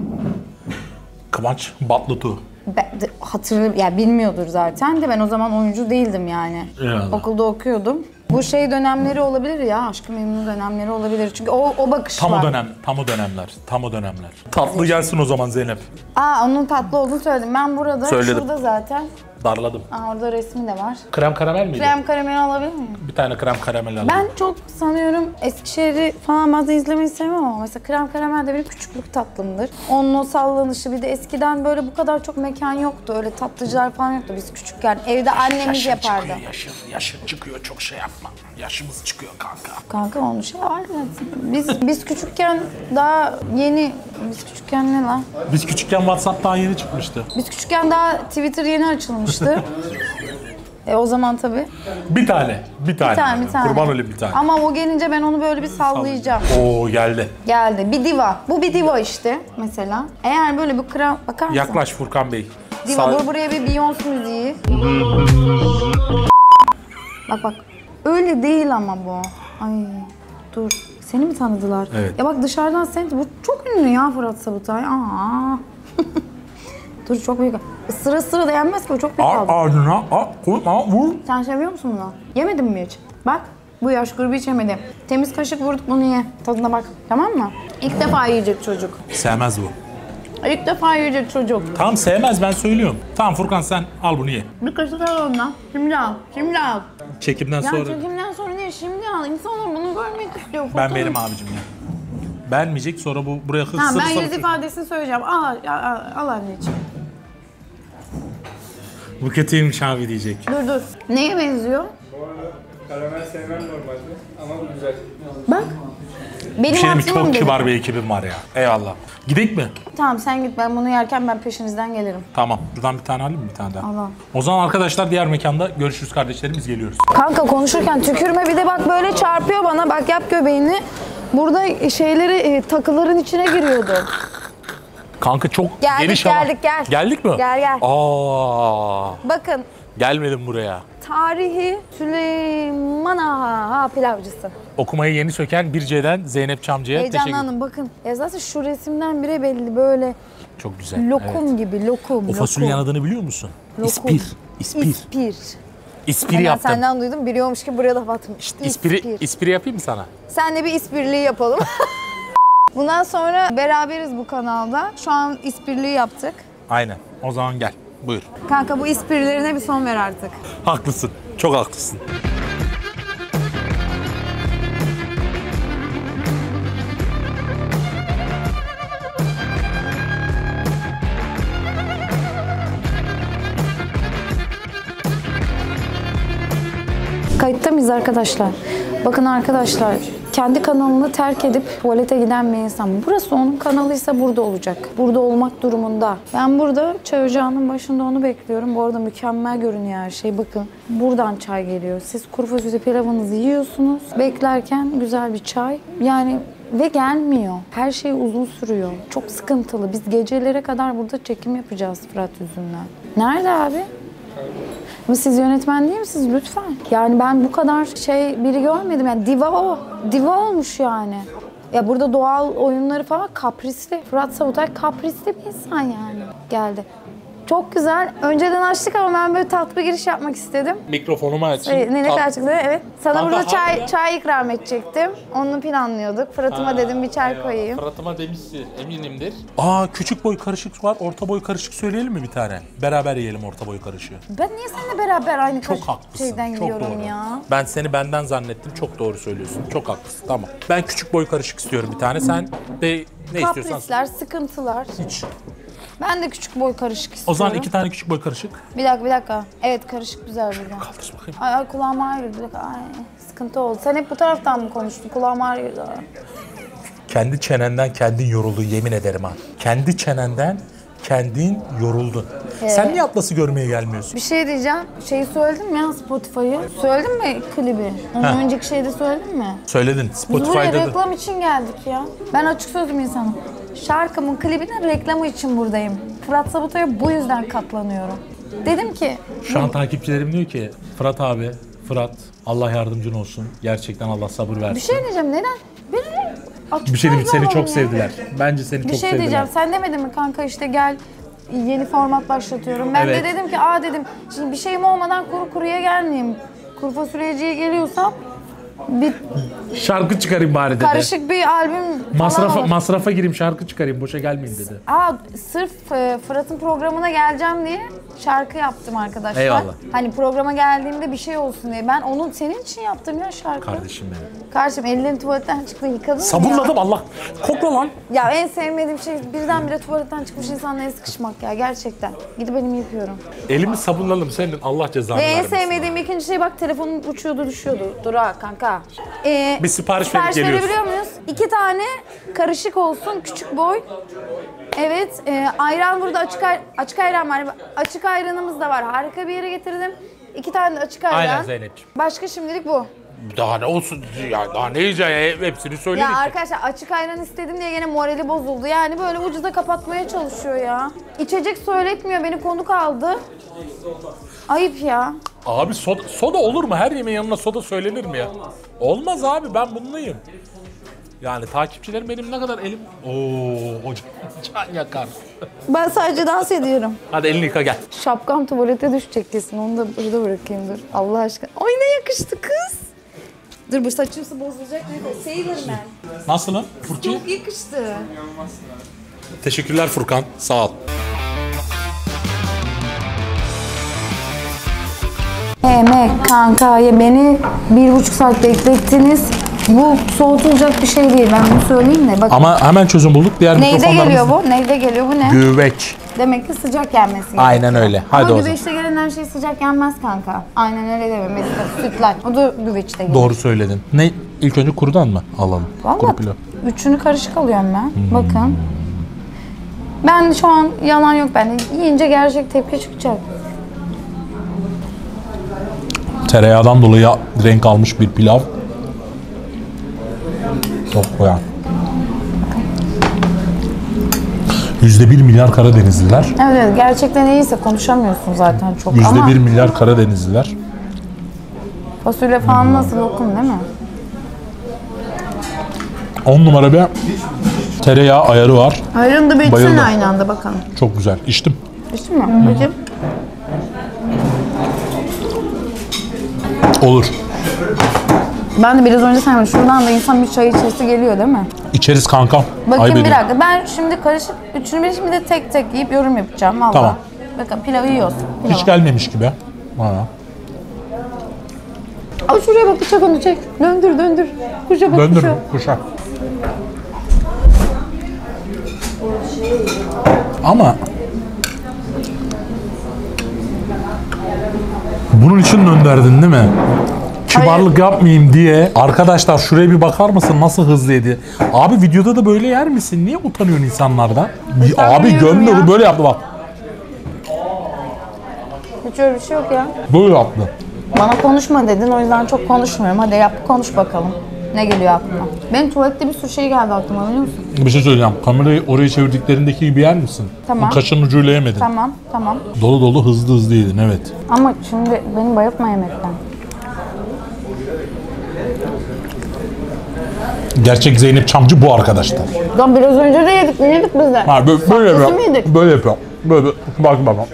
Kıvanç Batlıtuğ. Ben de hatırlı, ya bilmiyordur zaten de ben o zaman oyuncu değildim yani. Eyvallah. Okulda okuyordum. Bu şey dönemleri olabilir ya, Aşk-ı Memnu dönemleri olabilir. Çünkü o o bakış Tam var. o dönem, tam o dönemler, tam o dönemler. Tatlı gelsin o zaman Zeynep. Aa, onun tatlı olduğunu söyledim. Ben burada, Söyledim. şurada zaten. Darladım. Aa, orada resmi de var. Krem karamel miydi? Krem karamel alabilir miyim? Bir tane krem karamel alalım. Ben çok sanıyorum Eskişehir'i falan bazen izlemeyi sevmem ama mesela krem karamel de benim küçüklük tatlımdır. Onun o sallanışı, bir de eskiden böyle bu kadar çok mekan yoktu. Öyle tatlıcılar falan yoktu biz küçükken. Evde annemiz Yaşın yapardı. çıkıyor, yaşın, yaşın çıkıyor, çok şey yapma. Yaşımız çıkıyor kanka. Kanka onu şey var ya. Biz biz küçükken daha yeni, biz küçükken ne lan? Biz küçükken WhatsApp daha yeni çıkmıştı. Biz küçükken daha Twitter yeni açılmıştı. e o zaman tabii. Bir tane, bir tane. Bir tane, bir tane. Kurban olayım bir tane. Ama o gelince ben onu böyle bir sallayacağım. Oo geldi. Geldi. Bir diva. Bu bir diva işte mesela. Eğer böyle bir krem bakar mısın? Yaklaş Furkan Bey. Diva. Sağ- Bur buraya bir Beyoncé müziği. Bak bak. Öyle değil ama bu. Ay dur. Seni mi tanıdılar? Evet. Ya bak dışarıdan seni... Bu çok ünlü ya Fırat Sabutay. Aa. Dur çok büyük. Isıra ısıra da yenmez ki, o çok büyük Aa, aldı. ağzına, aa, koy, aa, vur. Sen seviyor musun bunu? Yemedin mi hiç? Bak bu yaş grubu içemedi. Temiz kaşık vurduk bunu ye. Tadına bak tamam mı? İlk defa yiyecek çocuk. Sevmez bu. İlk defa yiyecek çocuk. Tamam sevmez ben söylüyorum. Tamam Furkan sen al bunu ye. Bir kaşık al ondan. Şimdi al. Şimdi al. Çekimden Ya sonra çekimden sonra değil şimdi al. İnsanlar bunu görmek istiyor. ben Fotoğraf- verim abicim ya. Beğenmeyecek sonra bu buraya hırs Tamam ben sırı yüz sarı- ifadesini söyleyeceğim. Al, al, al, al anneciğim. Bu kötüymüş abi diyecek. Dur dur. Neye benziyor? Karamel sevmem normalde ama bu güzel. Bak. Benim Bir şey mi aklımım çok dedi. kibar bir ekibim var ya. Eyvallah. Gidek mi? Tamam sen git ben bunu yerken ben peşinizden gelirim. Tamam. Buradan bir tane alayım mı bir tane daha? Allah. O zaman arkadaşlar diğer mekanda görüşürüz kardeşlerimiz geliyoruz. Kanka konuşurken tükürme bir de bak böyle çarpıyor bana. Bak yap göbeğini. Burada şeyleri e, takıların içine giriyordu. Kanka çok Geldik, geniş ama. geldik, gel. Geldik mi? Gel, gel. Aa, Bakın gelmedim buraya. tarihi Süleyman Ağa pilavcısı. Okumayı yeni söken bir C'den Zeynep Çamcı'ya teşekkür ederim. Heyecanlandım bakın. Ya zaten şu resimden bile belli böyle Çok güzel. lokum evet. gibi lokum. O fasulyenin lokum. adını biliyor musun? Lokum. İspir. İspir. İspir. İspiri Ben yaptım. senden duydum biliyormuş ki buraya da batmış. İşte ispiri, ispiri yapayım mı sana? Senle bir ispirliği yapalım. Bundan sonra beraberiz bu kanalda. Şu an ispirliği yaptık. Aynen. O zaman gel. Buyur. Kanka bu ispirlerine bir son ver artık. Haklısın. Çok haklısın. Kayıtta mıyız arkadaşlar? Bakın arkadaşlar, kendi kanalını terk edip tuvalete giden bir insan. Burası onun kanalıysa burada olacak. Burada olmak durumunda. Ben burada çay ocağının başında onu bekliyorum. Bu arada mükemmel görünüyor her şey. Bakın buradan çay geliyor. Siz kuru fasulye pilavınızı yiyorsunuz. Beklerken güzel bir çay. Yani ve gelmiyor. Her şey uzun sürüyor. Çok sıkıntılı. Biz gecelere kadar burada çekim yapacağız Fırat yüzünden. Nerede abi? Ama siz yönetmen değil misiniz lütfen? Yani ben bu kadar şey biri görmedim. Yani diva o. Diva olmuş yani. Ya burada doğal oyunları falan kaprisli. Fırat Savutay kaprisli bir insan yani. Geldi. Çok güzel. Önceden açtık ama ben böyle tatlı bir giriş yapmak istedim. Mikrofonumu açayım. Evet, ne ne kadar çıktı? Evet. Sana Kanka, burada çay harbiden. çay ikram edecektim. Onu planlıyorduk. Fırat'ıma dedim bir çay koyayım. Fırat'ıma demişsin eminimdir. Aa küçük boy karışık var. Orta boy karışık söyleyelim mi bir tane? Beraber yiyelim orta boy karışığı. Ben niye seninle beraber aynı Çok kaş- haklısın. şeyden çok yiyorum doğru. ya? Ben seni benden zannettim. Çok doğru söylüyorsun. Çok haklısın. Tamam. Ben küçük boy karışık istiyorum bir tane. Sen de ne istiyorsan. Kaprisler, sıkıntılar. Hiç. Ben de küçük boy karışık istiyorum. O zaman iki tane küçük boy karışık. Bir dakika bir dakika. Evet karışık güzel burada. Kaldır bakayım. Ay, ay kulağım ağrıyor. Bir dakika. Ay, sıkıntı oldu. Sen hep bu taraftan mı konuştun? Kulağım ağrıyor. Kendi çenenden kendin yoruldun yemin ederim ha. Kendi çenenden kendin yoruldun. Sen niye Atlas'ı görmeye gelmiyorsun? Bir şey diyeceğim. Şeyi söyledim mi ya Spotify'ı? Söyledin mi klibi? Ondan Heh. önceki şeyde söyledin mi? Söyledin. Biz buraya Spotify'da da. reklam için geldik ya. Ben açık sözlü bir insanım. Şarkımın klibinin reklamı için buradayım. Fırat Sabutay'a bu yüzden katlanıyorum. Dedim ki... Şu an takipçilerim diyor ki Fırat abi, Fırat Allah yardımcın olsun. Gerçekten Allah sabır versin. Bir şey diyeceğim. Neden? Beni açık Bir şey diyeyim, sözlü seni olalım çok ya. sevdiler. Bence seni Bir çok şey sevdiler. diyeceğim. Sen demedin mi kanka işte gel yeni format başlatıyorum. Ben Evet. de dedim ki aa dedim şimdi bir şeyim olmadan kuru kuruya gelmeyeyim. Kuru fasulyeciye geliyorsam bir Şarkı çıkarayım bari dedi. karışık bir albüm falan Masrafa, olur. masrafa gireyim şarkı çıkarayım boşa gelmeyin dedi. Aa sırf e, Fırat'ın programına geleceğim diye şarkı yaptım arkadaşlar. Eyvallah. Hani programa geldiğimde bir şey olsun diye. Ben onun senin için yaptım ya şarkı. Kardeşim benim. Kardeşim ellerin tuvaletten çıktı yıkadın mı ya? Sabunladım Allah. Kokla lan. Ya en sevmediğim şey birdenbire tuvaletten çıkmış insanla el sıkışmak ya gerçekten. Gidip elimi yıkıyorum. Elimi sabunladım senin Allah cezanı Ve en vermesin. sevmediğim ikinci şey bak telefonum uçuyordu düşüyordu. Dur ha kanka. Ee, Bir sipariş verip geliyoruz. verebiliyor muyuz? İki tane karışık olsun küçük boy. Evet e, ayran burada açık, ay- açık ayran var. Açık ayranımız da var. Harika bir yere getirdim. İki tane de açık ayran. Aynen Zeynep'ciğim. Başka şimdilik bu. Daha ne olsun ya daha ne yiyeceğim hepsini söyledik. Ya arkadaşlar açık ayran istedim diye gene morali bozuldu. Yani böyle ucuza kapatmaya çalışıyor ya. İçecek söyletmiyor beni konuk aldı. Ayıp ya. Abi soda, soda olur mu? Her yemeğin yanına soda söylenir mi ya? Olmaz abi ben bununlayım. Yani takipçilerim benim ne kadar elim... Oo hocam can yakar. Ben sadece dans ediyorum. Hadi elini yıka gel. Şapkam tuvalete düşecek kesin. Onu da burada bırakayım dur. Allah aşkına. Ay ne yakıştı kız. Dur bu saçımsı bozulacak ne de. Sailor Man. Nasılım Furki? Çok yakıştı. Teşekkürler Furkan. Sağ ol. Emek kanka ya beni bir buçuk saat beklettiniz. Bu soğutulacak bir şey değil, ben bunu söyleyeyim de. Bak, Ama hemen çözüm bulduk. Diğer neyde mikrofonlarımız... geliyor bu? Neyde geliyor bu ne? Güveç. Demek ki sıcak yenmesi gerekiyor. Aynen öyle. Hadi Ama o zaman. güveçte gelen her şey sıcak yenmez kanka. Aynen öyle deme. Mesela sütlaç. O da güveçte geliyor. Doğru söyledin. Ne? İlk önce kurudan mı alalım? Kuru Valla pilav. üçünü karışık alıyorum ben. Bakın. Ben şu an yalan yok bende. Yiyince gerçek tepki çıkacak. Tereyağından dolayı renk almış bir pilav. Çok koyan. Yüzde bir milyar Karadenizliler. Evet evet, gerçekten iyiyse konuşamıyorsun zaten çok Yüzde ama bir milyar Karadenizliler. fasulye falan nasıl lokum değil mi? On numara bir tereyağı ayarı var. Ayran da bir Bayıldım. içsene aynı anda bakalım. Çok güzel. İçtim. İçtin mi? Bakayım. Olur. Ben de biraz önce saymadım. Şuradan da insan bir çay içesi geliyor değil mi? İçeriz kankam. Bakayım Ayıp bir ediyorum. dakika. Ben şimdi karışık üçünü bir şimdi de tek tek yiyip yorum yapacağım. Vallahi. Tamam. Bakın pilavı yiyoruz. Pilavı. Hiç gelmemiş gibi. Ha. Ay şuraya bak, bıçak onu çek. Döndür döndür. Kuşa bak Döndür. kuşa. Kuşak. Ama bunun için dönderdin değil mi? Kibarlık yapmayayım diye. Arkadaşlar şuraya bir bakar mısın nasıl hızlı yedi? Abi videoda da böyle yer misin? Niye utanıyorsun insanlardan? Abi Utanmıyorum gömdü ya. böyle yaptı bak. Hiç öyle bir şey yok ya. Böyle yaptı. Bana konuşma dedin, o yüzden çok konuşmuyorum. Hadi yap, konuş bakalım. Ne geliyor aklına? Benim tuvalette bir sürü şey geldi aklıma, biliyor musun? Bir şey söyleyeceğim. Kamerayı oraya çevirdiklerindeki gibi yer misin? Tamam. Kaşın ucuyla yemedin. Tamam, tamam. Dolu dolu hızlı hızlı yedin evet. Ama şimdi beni bayıltma yemekten. Gerçek Zeynep Çamcı bu arkadaşlar. Ya biraz önce de yedik, ne yedik biz de? Ha böyle, böyle Sahtesi yapıyor. miydik? Böyle yapıyor. Böyle bak bak bak.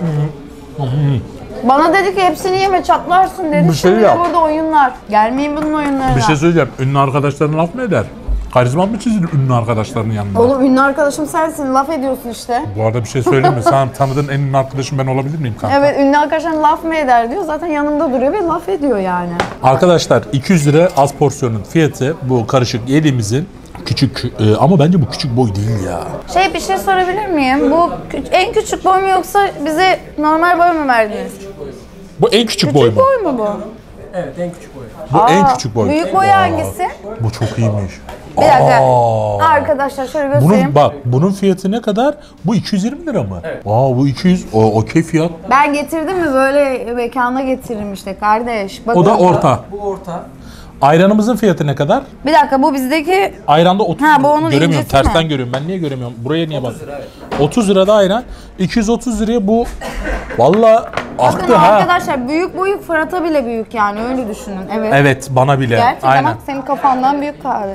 Bana dedi ki hepsini yeme, çatlarsın dedi. Bir şey Şimdi yap. burada oyunlar. Gelmeyin bunun oyunlarına. Bir şey söyleyeceğim. Ünlü arkadaşların laf mı eder? Karizma mı çizilir ünlü arkadaşlarının yanında? Oğlum ünlü arkadaşım sensin, laf ediyorsun işte. Bu arada bir şey söyleyeyim mi? Sen tanıdığın en ünlü arkadaşım ben olabilir miyim kanka? Evet, ünlü arkadaşım laf mı eder diyor. Zaten yanımda duruyor ve laf ediyor yani. Arkadaşlar iki yüz lira az porsiyonun fiyatı bu karışık yediğimizin küçük e, ama bence bu küçük boy değil ya. Şey, bir şey sorabilir miyim? Bu kü- en küçük boy mu yoksa bize normal boy mu verdiniz? Bu en küçük, Küçük boy mu? boy mu bu? Evet, en küçük boy. Bu en Aa, küçük boy. Büyük boy Vay. hangisi? Bu çok iyiymiş. Bir dakika. Aa. Arkadaşlar şöyle göstereyim. Bunun bak bunun fiyatı ne kadar? Bu iki yüz yirmi lira mı? Evet. Aa bu iki yüz o okey fiyat. Ben getirdim mi böyle mekana getiririm işte kardeş. Bakın. O da orta. Bu orta. Ayranımızın fiyatı ne kadar? Bir dakika, bu bizdeki Ayranda otuz Ha, bu lira. onun Göremiyorum. incesi Tersten mi? görüyorum. Ben niye göremiyorum? Buraya niye bak? otuz lirada ayran. iki yüz otuz liraya bu. Valla bakın aktı ha. arkadaşlar, büyük boyu Fırat'a bile büyük yani, öyle düşünün. Evet. Evet bana bile. Gerçekten Aynen. bak, senin kafandan büyük kahve.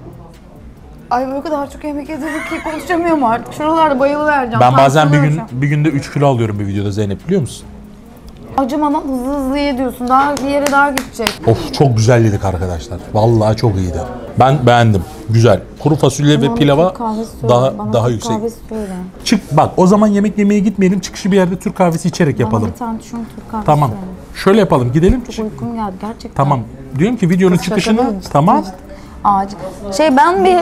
Ay o kadar çok yemek yedik ki konuşamıyorum artık. Şuralarda bayılıvereceğim. Ben bazen bir gün Tansiyonum bir günde üç kilo alıyorum bir videoda Zeynep biliyor musun? acımadan hızlı hızlı ye diyorsun. Daha bir yere daha gidecek. Of çok güzel yedik arkadaşlar. Vallahi çok iyiydi. Ben beğendim. Güzel. Kuru fasulye ve Bana pilava Türk kahvesi söyle. daha Bana daha Türk yüksek. kahvesi söyle. Çık bak o zaman yemek yemeye gitmeyelim. Çıkışı bir yerde Türk kahvesi içerek Bana yapalım. bir tane şunu Türk kahvesi Tamam. söyle. Şöyle yapalım. Gidelim. Çok uykum geldi gerçekten. Tamam. Diyorum ki videonun Kız çıkışını şaka değil, ciddi tamam. ciddi. Acil. Şey ben bir...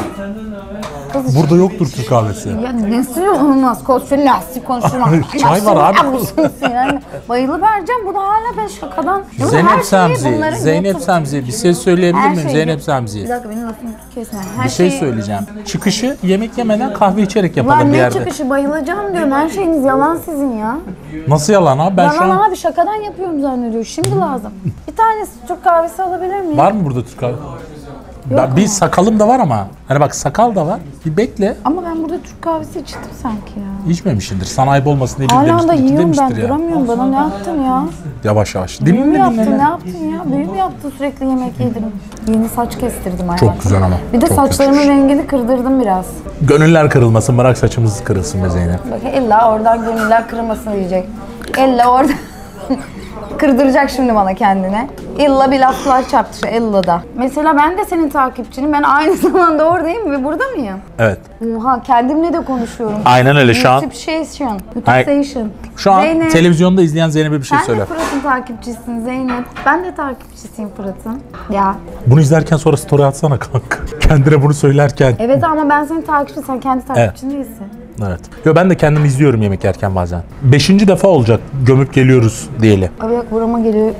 Kız Burada yoktur Türk kahvesi. ya nesi olmaz? Konuşuyor, nasıl konuşuyor? Çay var abi. Yani bayılıvereceğim. Bu da hala ben şakadan. Ya bu her Zeynep şeyi Samzi, bunların Zeynep YouTube- Samzi bir şey söyleyebilir Her miyim şeyi- Zeynep Bir Samzi? dakika, benim lafımı kesme. Her Bir şey şeyi- söyleyeceğim. Çıkışı yemek yemeden kahve içerek yapalım Lan bir ne yerde. çıkışı, bayılacağım diyorum. Her şeyiniz yalan sizin ya. Nasıl yalan abi? Ben şu Yalan an... abi, şakadan yapıyorum zannediyor. Şimdi lazım. Bir tanesi Türk kahvesi alabilir miyim? Var mı burada Türk kahvesi? Ben, bir sakalım da var ama. Hani bak sakal da var. Bir bekle. Ama ben burada Türk kahvesi içtim sanki ya. İçmemişsindir. Sana ayıp olmasın diye bir Hala da demiştir. iki yiyorum ben, demiştir ya. duramıyorum. Bana ne yaptın ya? Yavaş yavaş. Büyü mü Dinle yaptın, ne dinle. yaptın ya? Büyü mü yaptın, sürekli yemek yedim. Yeni saç kestirdim hayatım. Çok güzel ama. Bir de Çok saçlarımın yakışmış. rengini kırdırdım biraz. Gönüller kırılmasın. Bırak saçımız kırılsın be Zeynep. Bak illa oradan gönüller kırılmasın diyecek. İlla orada kırdıracak şimdi bana kendine. İlla bir laflar çarptı şu Ella'da. Mesela ben de senin takipçinim. Ben aynı zamanda oradayım ve burada mıyım? Evet. Oha kendimle de konuşuyorum. Aynen öyle şu an. Mutation. Hayır. Mutation. Şu an Zeynep. televizyonda izleyen Zeynep'e bir şey Sen söyle. de Fırat'ın takipçisin Zeynep. Ben de takipçisiyim Fırat'ın. Ya. Bunu izlerken sonra story atsana kanka. Kendine bunu söylerken. Evet ama ben senin takipçin, sen kendi takipçin değilsin. Evet. Yo ben de kendim izliyorum yemek yerken bazen. Beşinci defa olacak gömüp geliyoruz diyeli. Abi bak burama geliyor.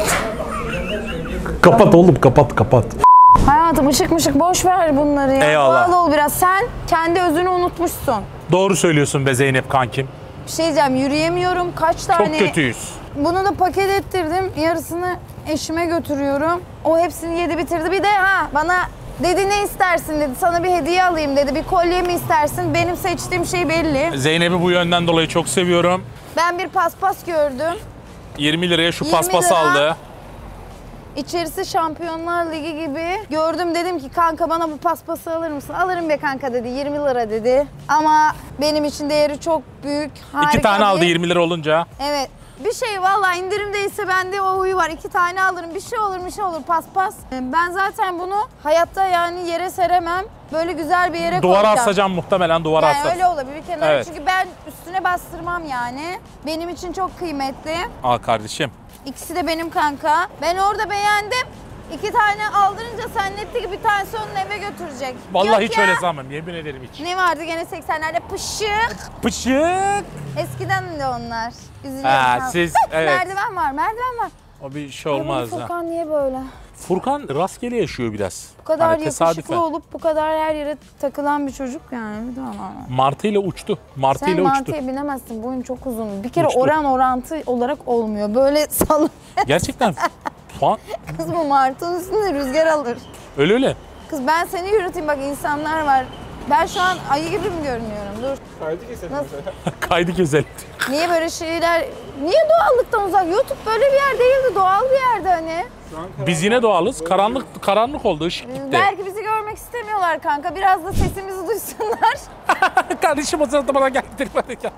Kapat oğlum kapat kapat. Hayatım ışık mışık boş ver bunları ya. Eyvallah. Doğal ol biraz. Sen kendi özünü unutmuşsun. Doğru söylüyorsun be Zeynep kankim. Bir şey diyeceğim, yürüyemiyorum. Kaç tane... Çok kötüyüz. Bunu da paket ettirdim. Yarısını eşime götürüyorum. O hepsini yedi bitirdi. Bir de ha bana dedi ne istersin dedi. Sana bir hediye alayım dedi. Bir kolye mi istersin? Benim seçtiğim şey belli. Zeynep'i bu yönden dolayı çok seviyorum. Ben bir paspas gördüm. yirmi liraya şu yirmi paspası lira. aldı. İçerisi Şampiyonlar Ligi gibi. Gördüm dedim ki kanka bana bu paspası alır mısın? Alırım be kanka dedi. yirmi lira dedi. Ama benim için değeri çok büyük. Harika İki tane bir- aldı yirmi lira olunca. Evet. Bir şey vallahi indirimdeyse bende o huyu var. İki tane alırım. Bir şey olur bir şey olur paspas. Ben zaten bunu hayatta yani yere seremem. Böyle güzel bir yere Duvara koyacağım. asacağım muhtemelen duvara Yani asacağım. öyle olabilir bir kenara. Evet. Çünkü ben üstüne bastırmam yani. Benim için çok kıymetli. Al kardeşim. İkisi de benim kanka. Ben orada beğendim. İki tane aldırınca zannetti ki bir tanesi onun eve götürecek. Vallahi Yok hiç ya. öyle sanmam yemin ederim hiç. Ne vardı gene seksenlerde? Pışık. Pışık. Eskiden de onlar. Üzülüyorum. Ha, sana. siz- Bak, evet. Merdiven var, merdiven var. O bir şey Ay, bu olmaz ha. Furkan niye böyle? Furkan rastgele yaşıyor biraz. Bu kadar Hani yakışıklı tesadüfen. olup bu kadar her yere takılan bir çocuk yani. Tamam. Martıyla uçtu. Martıyla Sen uçtu. mantıya binemezsin. Boyun çok uzun. Bir kere Uçtu. oran orantı olarak olmuyor. Böyle salın. Gerçekten falan Kız bu martının üstünde rüzgar alır. öyle öyle. Kız ben seni yürüteyim bak insanlar var. Ben şu an ayı gibi mi görünüyorum? Dur. Kaydı keselim Nasıl? mesela. Kaydı keselim. Niye böyle şeyler... Niye doğallıktan uzak? YouTube böyle bir yer değildi. Doğal bir yerde hani. Şu an karar- Biz yine doğalız. Karanlık karanlık oldu. Işık gitti. Belki bizi görmek istemiyorlar kanka. Biraz da sesimizi duysunlar. Kardeşim o sırada bana geldi. Gel.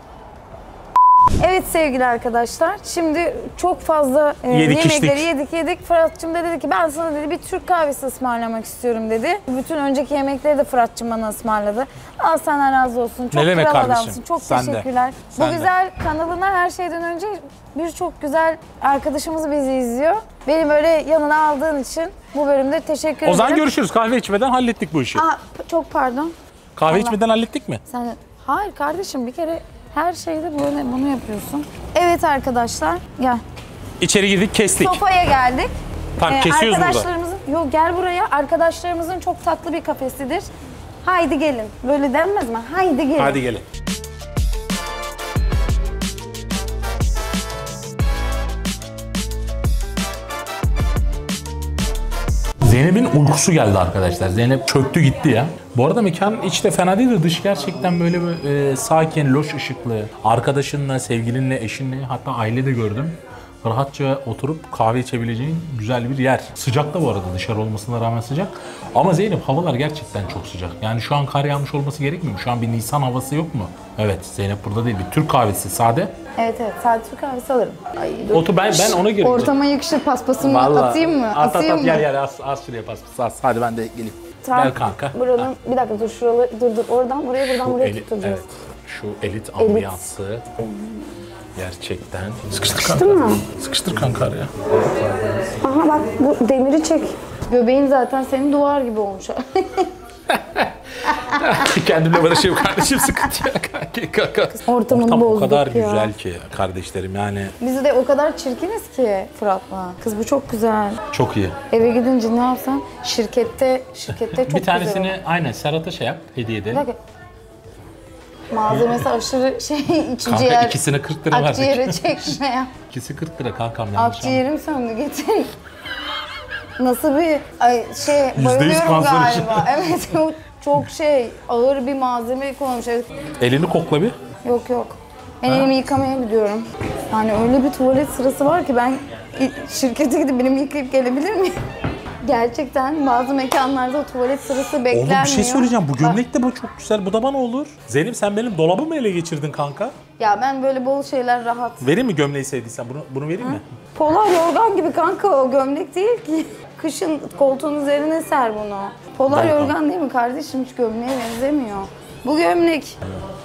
Evet sevgili arkadaşlar. Şimdi çok fazla e, Yedik, yemekleri içtik. yedik yedik. Fırat'cığım da dedi ki ben sana dedi bir Türk kahvesi ısmarlamak istiyorum dedi. Bütün önceki yemekleri de Fırat'cığım bana ısmarladı. Allah senden razı olsun. Çok Ne demek kral kardeşim? adamsın. Çok Sen de. teşekkürler. Sen Bu de. güzel kanalına her şeyden önce birçok güzel arkadaşımız bizi izliyor. Beni böyle yanına aldığın için bu bölümde teşekkür ederim. O zaman görüşürüz. Kahve içmeden hallettik bu işi. Aa, p- çok pardon. Kahve Allah. içmeden hallettik mi? Sen hayır kardeşim bir kere her şeyde böyle bunu yapıyorsun. Evet arkadaşlar gel. İçeri girdik, kestik. Sofaya geldik. Tamam, Ee, kesiyoruz burada. arkadaşlarımızın, yok gel buraya. Arkadaşlarımızın çok tatlı bir kafesidir. Haydi gelin. Böyle denmez mi? Haydi gelin. Hadi gelin. Zeynep'in uykusu geldi arkadaşlar. Zeynep çöktü gitti ya. Bu arada mekan iç de fena değil de dış gerçekten böyle bir, e, sakin, loş ışıklı. Arkadaşınla, sevgilinle, eşinle hatta aile de gördüm. Rahatça oturup kahve içebileceğin güzel bir yer. Sıcak da bu arada dışarı olmasına rağmen sıcak. Ama Zeynep havalar gerçekten çok sıcak. Yani şu an kar yağmış olması gerekmiyor mu? Şu an bir Nisan havası yok mu? Evet Zeynep burada değil. Bir Türk kahvesi sade. Evet evet. Sade Türk kahvesi alırım. Ay, dur. Otu ben ben ona girdim. Ortama yakışır paspasımı Vallahi. atayım mı? At at Atayım at mı? gel gel az, az şuraya pas pas az. Hadi ben de geleyim. Tamam. Gel kanka. Buranın, bir dakika dur şuraları, dur dur. Oradan buraya, buradan Bu buraya elit, tutturacağız. evet. Şu elit ambiyansı gerçekten. Sıkıştır Sıkıştı kanka. mı? Sıkıştır kanka ya. Aha bak bu demiri çek. Göbeğin zaten senin duvar gibi olmuş. Kendimle barışıyorum kardeşim sıkıntı yok. Kanka. Ortamını Ortam o bozduk kadar ya. güzel ki kardeşlerim yani Biz de o kadar çirkiniz ki Fırat'la. Kız bu çok güzel. çok iyi. Eve gidince ne yapsam? Şirkette, şirkette çok Bir tanesini güzel. aynen Serhat'a şey yap hediye Bir edelim. dakika. Malzemesi aşırı şey içi Kanka ciğer. ikisine kırk lira verdik. Akciğeri çekme ya. İkisi kırk lira kankam yanlış anlama. Akciğerim söndü getir. Nasıl bir ay şey yüz bayılıyorum kanser işi. galiba. Evet bu çok şey ağır bir malzeme kullanmış. Evet. Elini kokla bir. Yok yok. Ben elimi yıkamaya gidiyorum. Yani öyle bir tuvalet sırası var ki ben şirkete gidip benim yıkayıp gelebilir miyim? Gerçekten bazı mekanlarda tuvalet sırası beklenmiyor. Oğlum bir şey söyleyeceğim. Bu Bak, gömlek de bu çok güzel. Bu da bana olur. Zeynep sen benim dolabımı ele geçirdin kanka. Ya ben böyle bol şeyler rahat. Vereyim mi gömleği sevdiysen? Bunu, bunu vereyim mi? Polar yorgan gibi kanka o gömlek değil ki. Kışın koltuğun üzerine ser bunu. Polar Ben- yorgan değil mi kardeşim? Hiç gömleğe benzemiyor. Bu gömlek.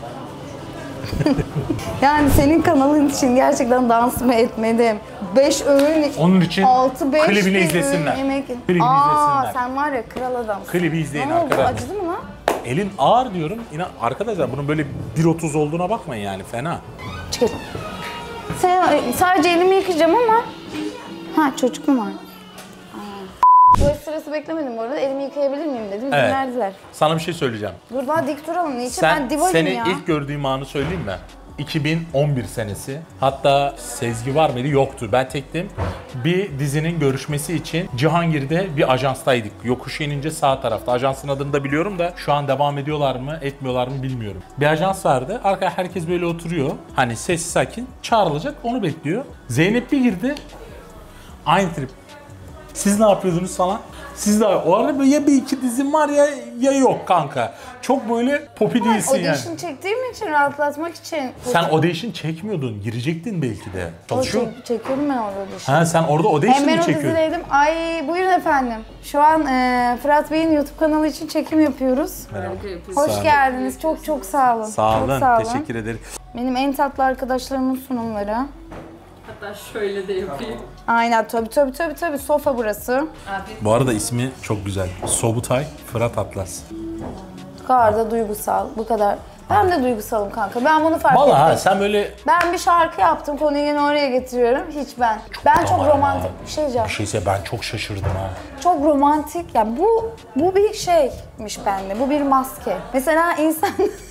Yani senin kanalın için gerçekten dans mı etmedim? Beş öğün, Onun için altı beş klibini bir izlesinler. öğün yemek. Klibini Aa, izlesinler. sen var ya kral adamsın. Klibi izleyin Ne oldu, arkadaşlar. acıdı mı lan? Elin ağır diyorum. İnan arkadaşlar bunun böyle bir otuz olduğuna bakmayın yani fena. Çıkar. Sen, sadece elimi yıkayacağım ama... Ha çocuk mu var? Tuvalet sırası beklemedim bu arada. Elimi yıkayabilir miyim dedim. İzin Evet. verdiler. Sana bir şey söyleyeceğim. Dur daha dik duralım. Niçin? Sen Ben divayım seni ya. ilk gördüğüm anı söyleyeyim mi? iki bin on bir senesi. Hatta Sezgi var mıydı? Yoktu. Ben tektim. Bir dizinin görüşmesi için Cihangir'de bir ajanstaydık. Yokuş inince sağ tarafta. Ajansın adını da biliyorum da şu an devam ediyorlar mı, etmiyorlar mı bilmiyorum. Bir ajans vardı. Arkaya herkes böyle oturuyor. Hani sessiz sakin. Çağrılacak. Onu bekliyor. Zeynep bir girdi. Aynı trip. Siz ne yapıyordunuz falan? Siz de o arada böyle ya bir iki dizim var ya ya yok kanka. Çok böyle popi değilsin yani. Audition çektiğim için, rahatlatmak için. Sen audition çekmiyordun. Girecektin belki de. Çalışıyor. Çek- Çekiyorum ben orada audition. Ha sen orada audition Hem ben mı o çekiyordun? dizideydim. Ay buyurun efendim. Şu an e, Fırat Bey'in YouTube kanalı için çekim yapıyoruz. Merhaba. Hoş Sağ olun. geldiniz. Çok çok sağ olun. Sağ Çok olun. sağ olun. Teşekkür ederim. Benim en tatlı arkadaşlarımın sunumları. Hatta şöyle de yapayım. Aynen tabii tabii tabii tabii. Sofa burası. Bu arada ismi çok güzel. Sobutay Fırat Atlas. Bu kadar da duygusal. Bu kadar. Ben de duygusalım kanka. Ben bunu fark Vallahi ha, ettim. sen böyle Ben bir şarkı yaptım. Konuyu yine oraya getiriyorum. Hiç ben. Ben çok Aman romantik aman. bir şey diyeceğim. bir şeyse ben çok şaşırdım ha. Çok romantik. Yani bu bu bir şeymiş bende. Bu bir maske. Mesela insan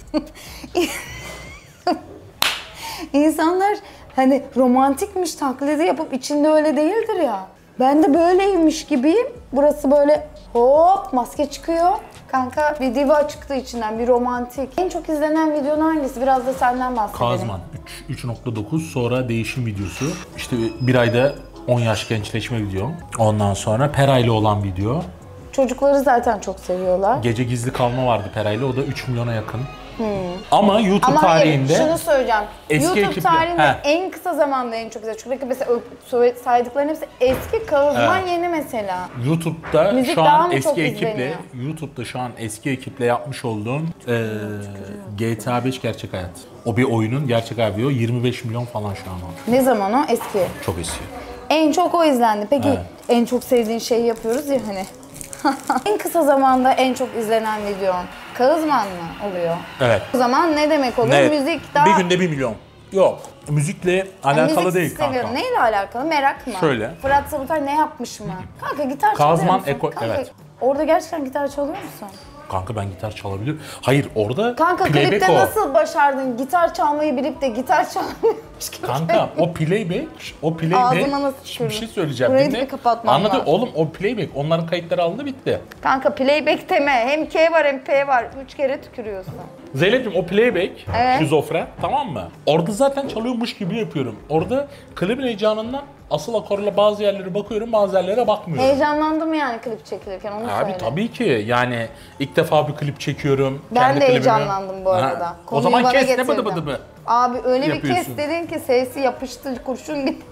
insanlar hani romantikmiş taklidi yapıp içinde öyle değildir ya. Ben de böyleymiş gibiyim. Burası böyle hop maske çıkıyor. Kanka bir diva çıktı içinden, bir romantik. En çok izlenen videon hangisi? Biraz da senden bahsedelim. Kazman üç nokta dokuz sonra değişim videosu. İşte bir ayda on yaş gençleşme video. Ondan sonra Peray'la olan video. Çocukları zaten çok seviyorlar. Gece gizli kalma vardı Peray'la. O da üç milyona yakın. Ama YouTube Ama hayır, tarihinde şunu söyleyeceğim. eski YouTube ekiple- tarihinde He. en kısa zamanda en çok izlenen. Çünkü mesela o saydıkların hepsi eski, Kağızman yeni mesela. YouTube'da Müzik şu daha an mı çok eski ekiple izleniyor? YouTube'da şu an eski ekiple yapmış olduğum eee G T A beş Gerçek Hayat. O bir oyunun gerçek hayatı yirmi beş milyon falan şu an o. Ne zaman o? Eski. Çok eski. En çok o izlendi. Peki Evet. en çok sevdiğin şeyi yapıyoruz ya hani. En kısa zamanda en çok izlenen video Kağızman mı oluyor? Evet. O zaman ne demek oluyor? Evet. Müzik daha... Bir günde bir milyon. Yok. Müzikle Yani alakalı müzik değil kanka. seviyorum. Neyle alakalı? Merak mı? Şöyle. Fırat Sabutay ne yapmış mı? Kanka gitar çalıyor Kazman musun? Eko- Kanka, evet. Orada gerçekten gitar çalıyor musun? Kanka ben gitar çalabilirim. Hayır orada Kanka playback klipte o. nasıl başardın gitar çalmayı bilip de gitar çalmıyormuş gibi? Kanka o playback, o playback. Ağzıma nasıl bir tükürdün? şey söyleyeceğim. Burayı dinle. bir kapatmam Anladın lazım. oğlum o playback. Onların kayıtları alındı bitti. Kanka playback deme. Hem K var hem P var. Üç kere tükürüyorsun. Zeynep'ciğim o playback, Evet. şizofren tamam mı? Orada zaten çalıyormuş gibi yapıyorum. Orada klibin heyecanından asıl akorla bazı yerlere bakıyorum, bazı yerlere bakmıyorum. Heyecanlandım yani klip çekilirken onu Abi söyle. tabii ki yani ilk defa bir klip çekiyorum. Ben kendi de klibimi. heyecanlandım bu arada. Ha. O Konuyu zaman bana kes ne getirdin. bıdı bıdı bı. Abi öyle bir Yapıyorsun. kes dedin ki sesi yapıştı kurşun gibi.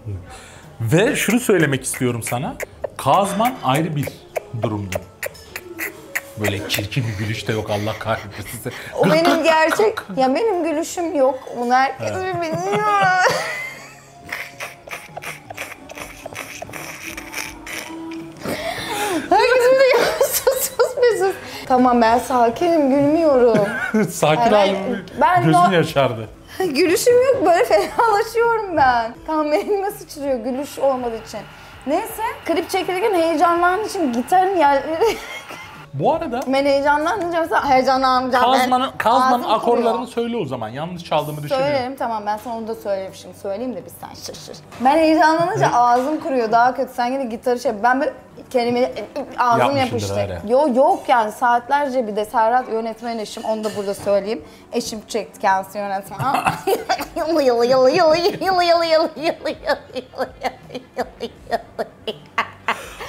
Ve şunu söylemek istiyorum sana. Kazman ayrı bir durumdu. Böyle çirkin bir gülüş de yok Allah kahretsin. O benim gerçek. Ya benim gülüşüm yok. Bunu herkes biliyor. Herkes biliyor. Sus sus bir sus. Tamam ben sakinim gülmüyorum. Sakin Ben- halim ben gözün no- yaşardı. Gülüşüm yok böyle fenalaşıyorum ben. Tam elime sıçrıyor gülüş olmadığı için. Neyse klip çekilirken heyecanlandığım için gitarın yerleri... Bu arada Ben heyecanlanınca mesela heyecanlanacağım. Kazman'ın Kazman'ın Ağzım akorlarını kuruyor. söyle o zaman. Yanlış çaldığımı düşünüyorum. Söylerim tamam ben sana onu da söylemişim. Söyleyeyim de bir sen şaşır. Ben heyecanlanınca ağzım kuruyor daha kötü. Sen yine gitarı şey ben böyle kelimeyi ağzım Yapmışsındır yapıştı. öyle. Yok yok yani saatlerce bir de Serhat yönetmen eşim onu da burada söyleyeyim. Eşim çekti kendisi yönetmen. Yılı yılı yılı yılı yılı yılı yılı yılı yılı yılı yılı yılı.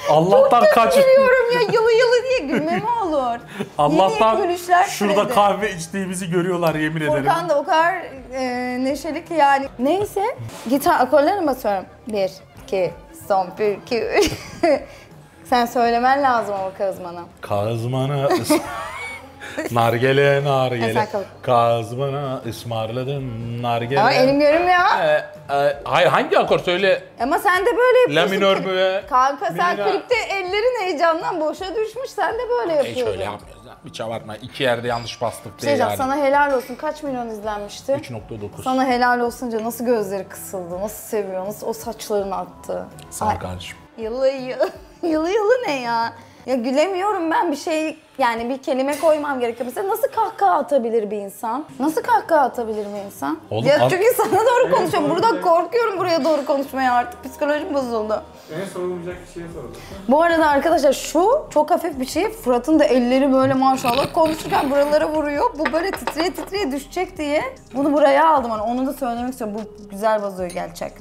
Allah'tan Çok kaç... kötü gülüyorum ya, yılı yılı diye gülme mi olur? Allah'tan Yeni gülüşler şurada türedi. kahve içtiğimizi görüyorlar yemin ederim. Furkan da o kadar e, neşeli ki yani. Neyse, gitar akorlarına basıyorum. Bir, iki, son, bir, iki, üç. Sen söylemen lazım ama kazmana. Kazmana ıs... nargele nargele. Sen kal. Kazmana ısmarladım nargele. Ama elim görünmüyor. Ee, e, hayır hangi akor söyle? Ama sen de böyle La yapıyorsun. minör mü? Kanka sen Minör. klipte ellerin heyecandan boşa düşmüş. Sen de böyle Hiç yapıyordun. öyle yapmıyoruz ya. Bir çabartma. İki yerde yanlış bastık Bir diye şey diyeceğim, yani. sana helal olsun. Kaç milyon izlenmişti? üç nokta dokuz. Sana helal olsunca nasıl gözleri kısıldı, nasıl seviyor, nasıl o saçlarını attı. Sağ ol Ay, kardeşim. Yılı yılı, yılı yılı ne ya? Ya gülemiyorum ben, bir şey yani bir kelime koymam gerekiyor. Mesela nasıl kahkaha atabilir bir insan? Nasıl kahkaha atabilir bir insan? Oğlum, ya at- çünkü sana doğru konuşuyorum. Burada korkuyorum buraya doğru konuşmaya, artık psikolojim bozuldu. En sorulmayacak bir şeye soralım. Bu arada arkadaşlar şu çok hafif bir şey. Fırat'ın da elleri böyle maşallah konuşurken buralara vuruyor. Bu böyle titreye titreye düşecek diye bunu buraya aldım. Hani onu da söylemek istiyorum. Bu güzel vazoyu gelecek.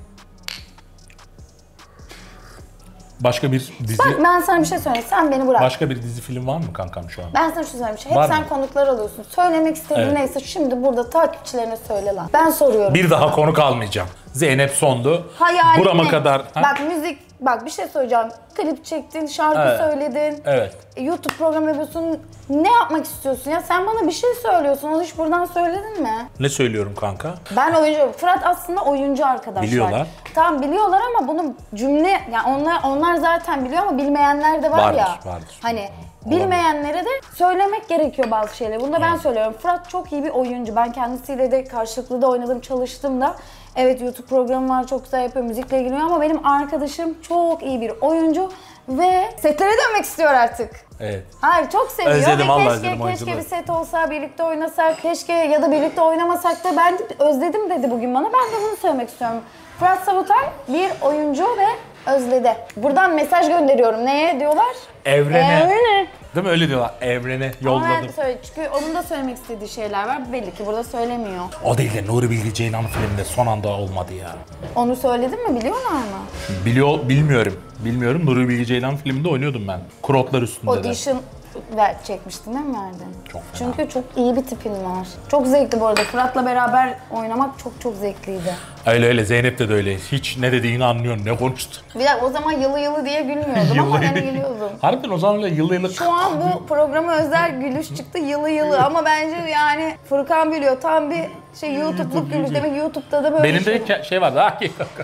Başka bir dizi, Bak ben sana bir şey söyleyeyim. Sen beni bırak. başka bir dizi film var mı kankam şu an? Ben sana şu söyleyeyim. Hep Var sen mı? konuklar alıyorsun. Söylemek istediğin Evet. neyse şimdi burada takipçilerine söyle lan. Ben soruyorum. Bir daha konuk almayacağım. Zeynep sondu. Hayalin Burama ne? kadar. Ha? Bak müzik, bak bir şey söyleyeceğim. Klip çektin, şarkı Evet. söyledin. Evet. YouTube programı yapıyorsun. Ne yapmak istiyorsun ya? Sen bana bir şey söylüyorsun. Onu hiç buradan söyledin mi? Ne söylüyorum kanka? Ben oyuncu. Fırat aslında oyuncu arkadaşlar. Biliyorlar. Tamam biliyorlar ama bunu cümle, yani onlar onlar zaten biliyor ama bilmeyenler de var Vardır, ya. vardır. Hani bilmeyenlere de söylemek gerekiyor bazı şeyleri. Bunu da ben söylüyorum. Fırat çok iyi bir oyuncu. Ben kendisiyle de karşılıklı da oynadım, çalıştım da. Evet, YouTube programı var, çok güzel yapıyor, müzikle ilgileniyor ama benim arkadaşım çok iyi bir oyuncu ve setlere dönmek istiyor artık. Evet. Hayır, çok seviyor Özledim, ve vallahi keşke, özledim keşke oyunculuğu. bir set olsa, birlikte oynasak, keşke ya da birlikte oynamasak da ben özledim dedi bugün bana. Ben de bunu söylemek istiyorum. Fırat Sabutay bir oyuncu ve özledi. Buradan mesaj gönderiyorum. Neye diyorlar? Evrene. Evrene. Değil mi? Öyle diyorlar. Evrene Ama yolladım. ben söyle, çünkü onun da söylemek istediği şeyler var. Belli ki burada söylemiyor. O değil de Nuri Bilge Ceylan filminde son anda olmadı ya. Onu söyledin mi? Biliyorlar mı? Biliyor, bilmiyorum. Bilmiyorum. Nuri Bilge Ceylan filminde oynuyordum ben. Kroklar üstünde de. Audition ver, çekmiştin değil mi verdin? Çok fena. Çünkü çok iyi bir tipin var. Çok zevkli bu arada. Fırat'la beraber oynamak çok çok zevkliydi. Öyle öyle. Zeynep de, de öyle. Hiç ne dediğini anlıyorsun, ne konuştu. Bir dakika, o zaman yılı yılı diye gülmüyordum ama ben gülüyordum. Harbiden o zaman öyle yıllı yıllı... Şu an bu programa özel gülüş çıktı, yılı yılı ama bence yani Furkan biliyor, tam bir şey YouTube'luk gülüş. Demek YouTube'da da böyle Benim şey. de ke- şey vardı. Ah,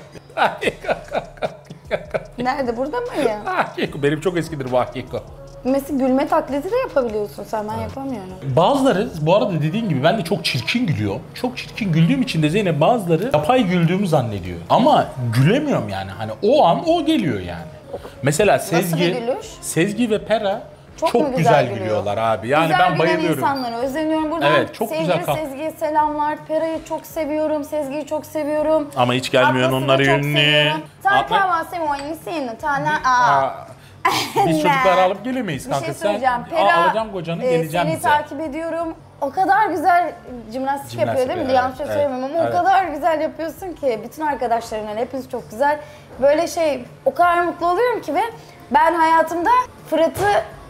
Nerede, burada mı ya? Hakiko. Benim çok eskidir bu Hakiko. Mesela gülme taklidi de yapabiliyorsun sen, ben yapamıyorum. Bazıları, bu arada dediğin gibi ben de çok çirkin gülüyor. Çok çirkin güldüğüm için de Zeynep bazıları yapay güldüğümü zannediyor. Ama gülemiyorum yani. Hani o an o geliyor yani. Mesela Sezgi, bir gülüş? Sezgi ve Pera Çok çok, mu güzel güzel, gülüyor? gülüyorlar abi. Yani güzel ben gülen bayılıyorum. insanlara özeniyorum. Buradan Evet, çok sevgili güzel kal- Sezgi'ye selamlar. Pera'yı çok seviyorum, Sezgi'yi çok seviyorum. Ama hiç gelmiyor Atlas'ı onları da çok ünlü. seviyorum. Sen Atla- kahvaltı oyunu tane aa. Aa, Biz çocukları alıp gelemeyiz Bir kanka. şey Sen söyleyeceğim. Aa, Pera, alacağım kocanı e, geleceğim seni bize. takip ediyorum. O kadar güzel jimnastik, Jimnastik yapıyor değil mi? yapıyor, Yanlış şey evet, söylemiyorum ama evet. o kadar güzel yapıyorsun ki. Bütün arkadaşlarımla hepiniz çok güzel. Böyle şey, o kadar mutlu oluyorum ki ve ben hayatımda Fırat'ı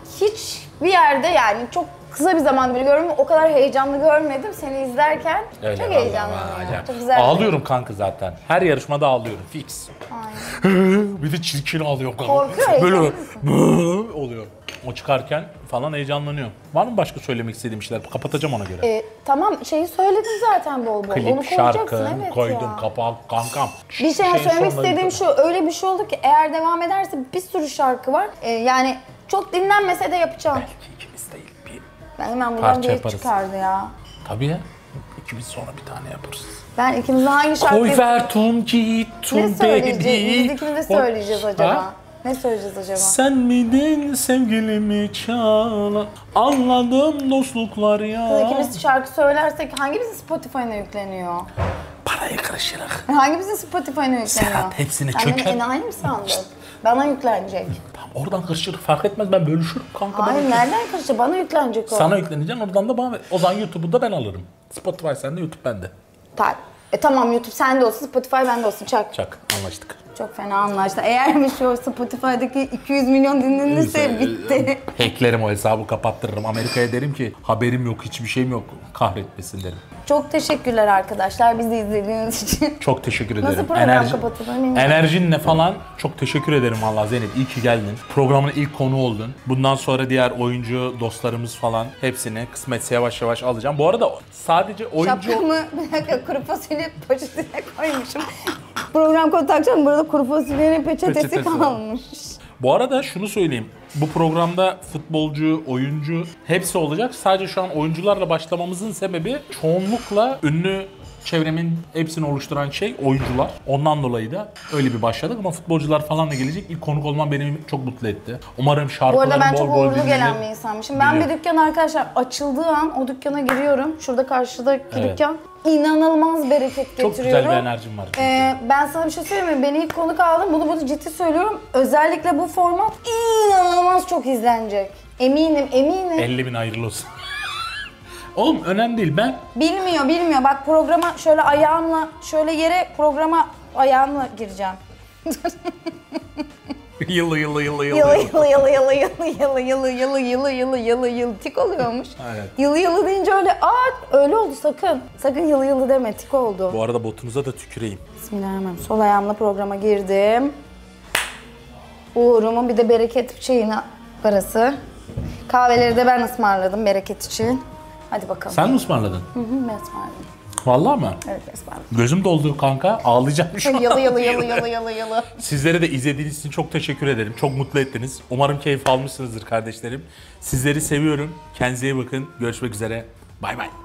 hiç bir yerde, yani çok kısa bir zamanda bile görmedim. O kadar heyecanlı görmedim seni izlerken. Öyle çok vallahi, heyecanlıyım ya. acayip. Çok güzel. Ağlıyorum kanka zaten. Her yarışmada ağlıyorum. Fix. Aynen. Bir de çirkin ağlıyor kanka. Korkuyor, Böyle heyecanlı böyle oluyor. O çıkarken falan heyecanlanıyor. Var mı başka söylemek istediğim şeyler? Kapatacağım ona göre. E, tamam, şeyi söyledin zaten bol bol. Onu Klip, koyacaksın, şarkı evet koydum, ya. kapak, kankam. Bir şey Şeyin söylemek sonuna istediğim gidiyorum. şu, öyle bir şey oldu ki eğer devam ederse bir sürü şarkı var. Ee, yani çok dinlenmese de yapacağım. Belki ikimiz değil. Bir... Ben hemen buradan Parça bir yaparız. çıkardı ya. Tabii ya. İkimiz sonra bir tane yaparız. Ben ikimizden hangi şarkıyı... Koy ver tun git tun Ne söyleyeceğiz? Biz baby. ikimiz de söyleyeceğiz acaba? Ha? Ne söyleyeceğiz acaba? Sen miydin sevgilimi çalan? Anladım dostluklar ya. İkimiz şarkı söylersek hangimizin Spotify'ına yükleniyor? Parayı kırışırık. Hangimizin Spotify'ına yükleniyor? Serhat hepsini Sen çöker. beni enayi mi sandın? Bana yüklenecek. Tamam, oradan kırışırık fark etmez, ben bölüşürüm kanka. Hayır, bölüşürüm. nereden karıştı? Bana yüklenecek o. Sana yükleneceğim, oradan da bana ver. O zaman YouTube'u da ben alırım. Spotify sende, YouTube bende. Ta- E, tamam, YouTube sende olsun, Spotify bende olsun. Çak. Çak, anlaştık. Çok fena anlaştı. Eğer bir şu Spotify'daki iki yüz milyon dinlenirse bitti. Hacklerim o hesabı, kapattırırım. Amerika'ya derim ki haberim yok, hiçbir şeyim yok. Kahretmesin derim. Çok teşekkürler arkadaşlar bizi izlediğiniz için. Çok teşekkür ederim. Nasıl program kapatılır bilmiyorum. Enerjinle falan çok teşekkür ederim vallahi Zeynep. İyi ki geldin. Programın ilk konu oldun. Bundan sonra diğer oyuncu dostlarımız falan hepsini kısmetse yavaş yavaş alacağım. Bu arada sadece oyuncu... Şapkamı bir dakika kuru fasulye poşetine koymuşum. Program konu takacağım. Burada kuru fasulyenin peçetesi, Peçetesi. kalmış. Bu arada şunu söyleyeyim. Bu programda futbolcu, oyuncu hepsi olacak. Sadece şu an oyuncularla başlamamızın sebebi çoğunlukla ünlü çevremin hepsini oluşturan şey oyuncular. Ondan dolayı da öyle bir başladık ama futbolcular falan da gelecek. İlk konuk olmam beni çok mutlu etti. Umarım Bu şarkılarım arada ben bol çok bol uğurlu dinlenir. gelen bir insanmışım. Ben Biliyorum. bir dükkan arkadaşlar açıldığı an o dükkana giriyorum. Şurada karşıdaki Evet. dükkan inanılmaz bereket Çok getiriyorum. güzel bir enerjim var. Ee, ben sana bir şey söyleyeyim mi? Beni ilk konuk aldım. Bunu bunu ciddi söylüyorum. Özellikle bu format inanılmaz çok izlenecek. Eminim, eminim. elli bin hayırlı olsun. Oğlum önemli değil, ben Bilmiyor, bilmiyor. Bak programa şöyle ayağımla, şöyle yere programa ayağımla gireceğim. yılı yılı yılı yılı. Yılı yılı yılı yılı yılı yılı yılı yılı yılı yılı yılı yılı tik oluyormuş. Evet. Yılı yılı deyince öyle aa öyle oldu sakın. Sakın yılı yılı deme tik oldu. Bu arada botunuza da tüküreyim. Bismillahirrahmanirrahim. Sol ayağımla programa girdim. Uğurumun bir de bereket şeyin parası. Kahveleri de ben ısmarladım bereket için. Hadi bakalım. Sen mi ısmarladın? Hı hı, ben ısmarladım. Vallahi mı? Evet ısmarladım. Gözüm doldu kanka. Ağlayacağım şu an. Yalı yalı yalı yalı yalı yalı. Sizlere de izlediğiniz için çok teşekkür ederim. Çok mutlu ettiniz. Umarım keyif almışsınızdır kardeşlerim. Sizleri seviyorum. Kendinize iyi bakın. Görüşmek üzere. Bay bay.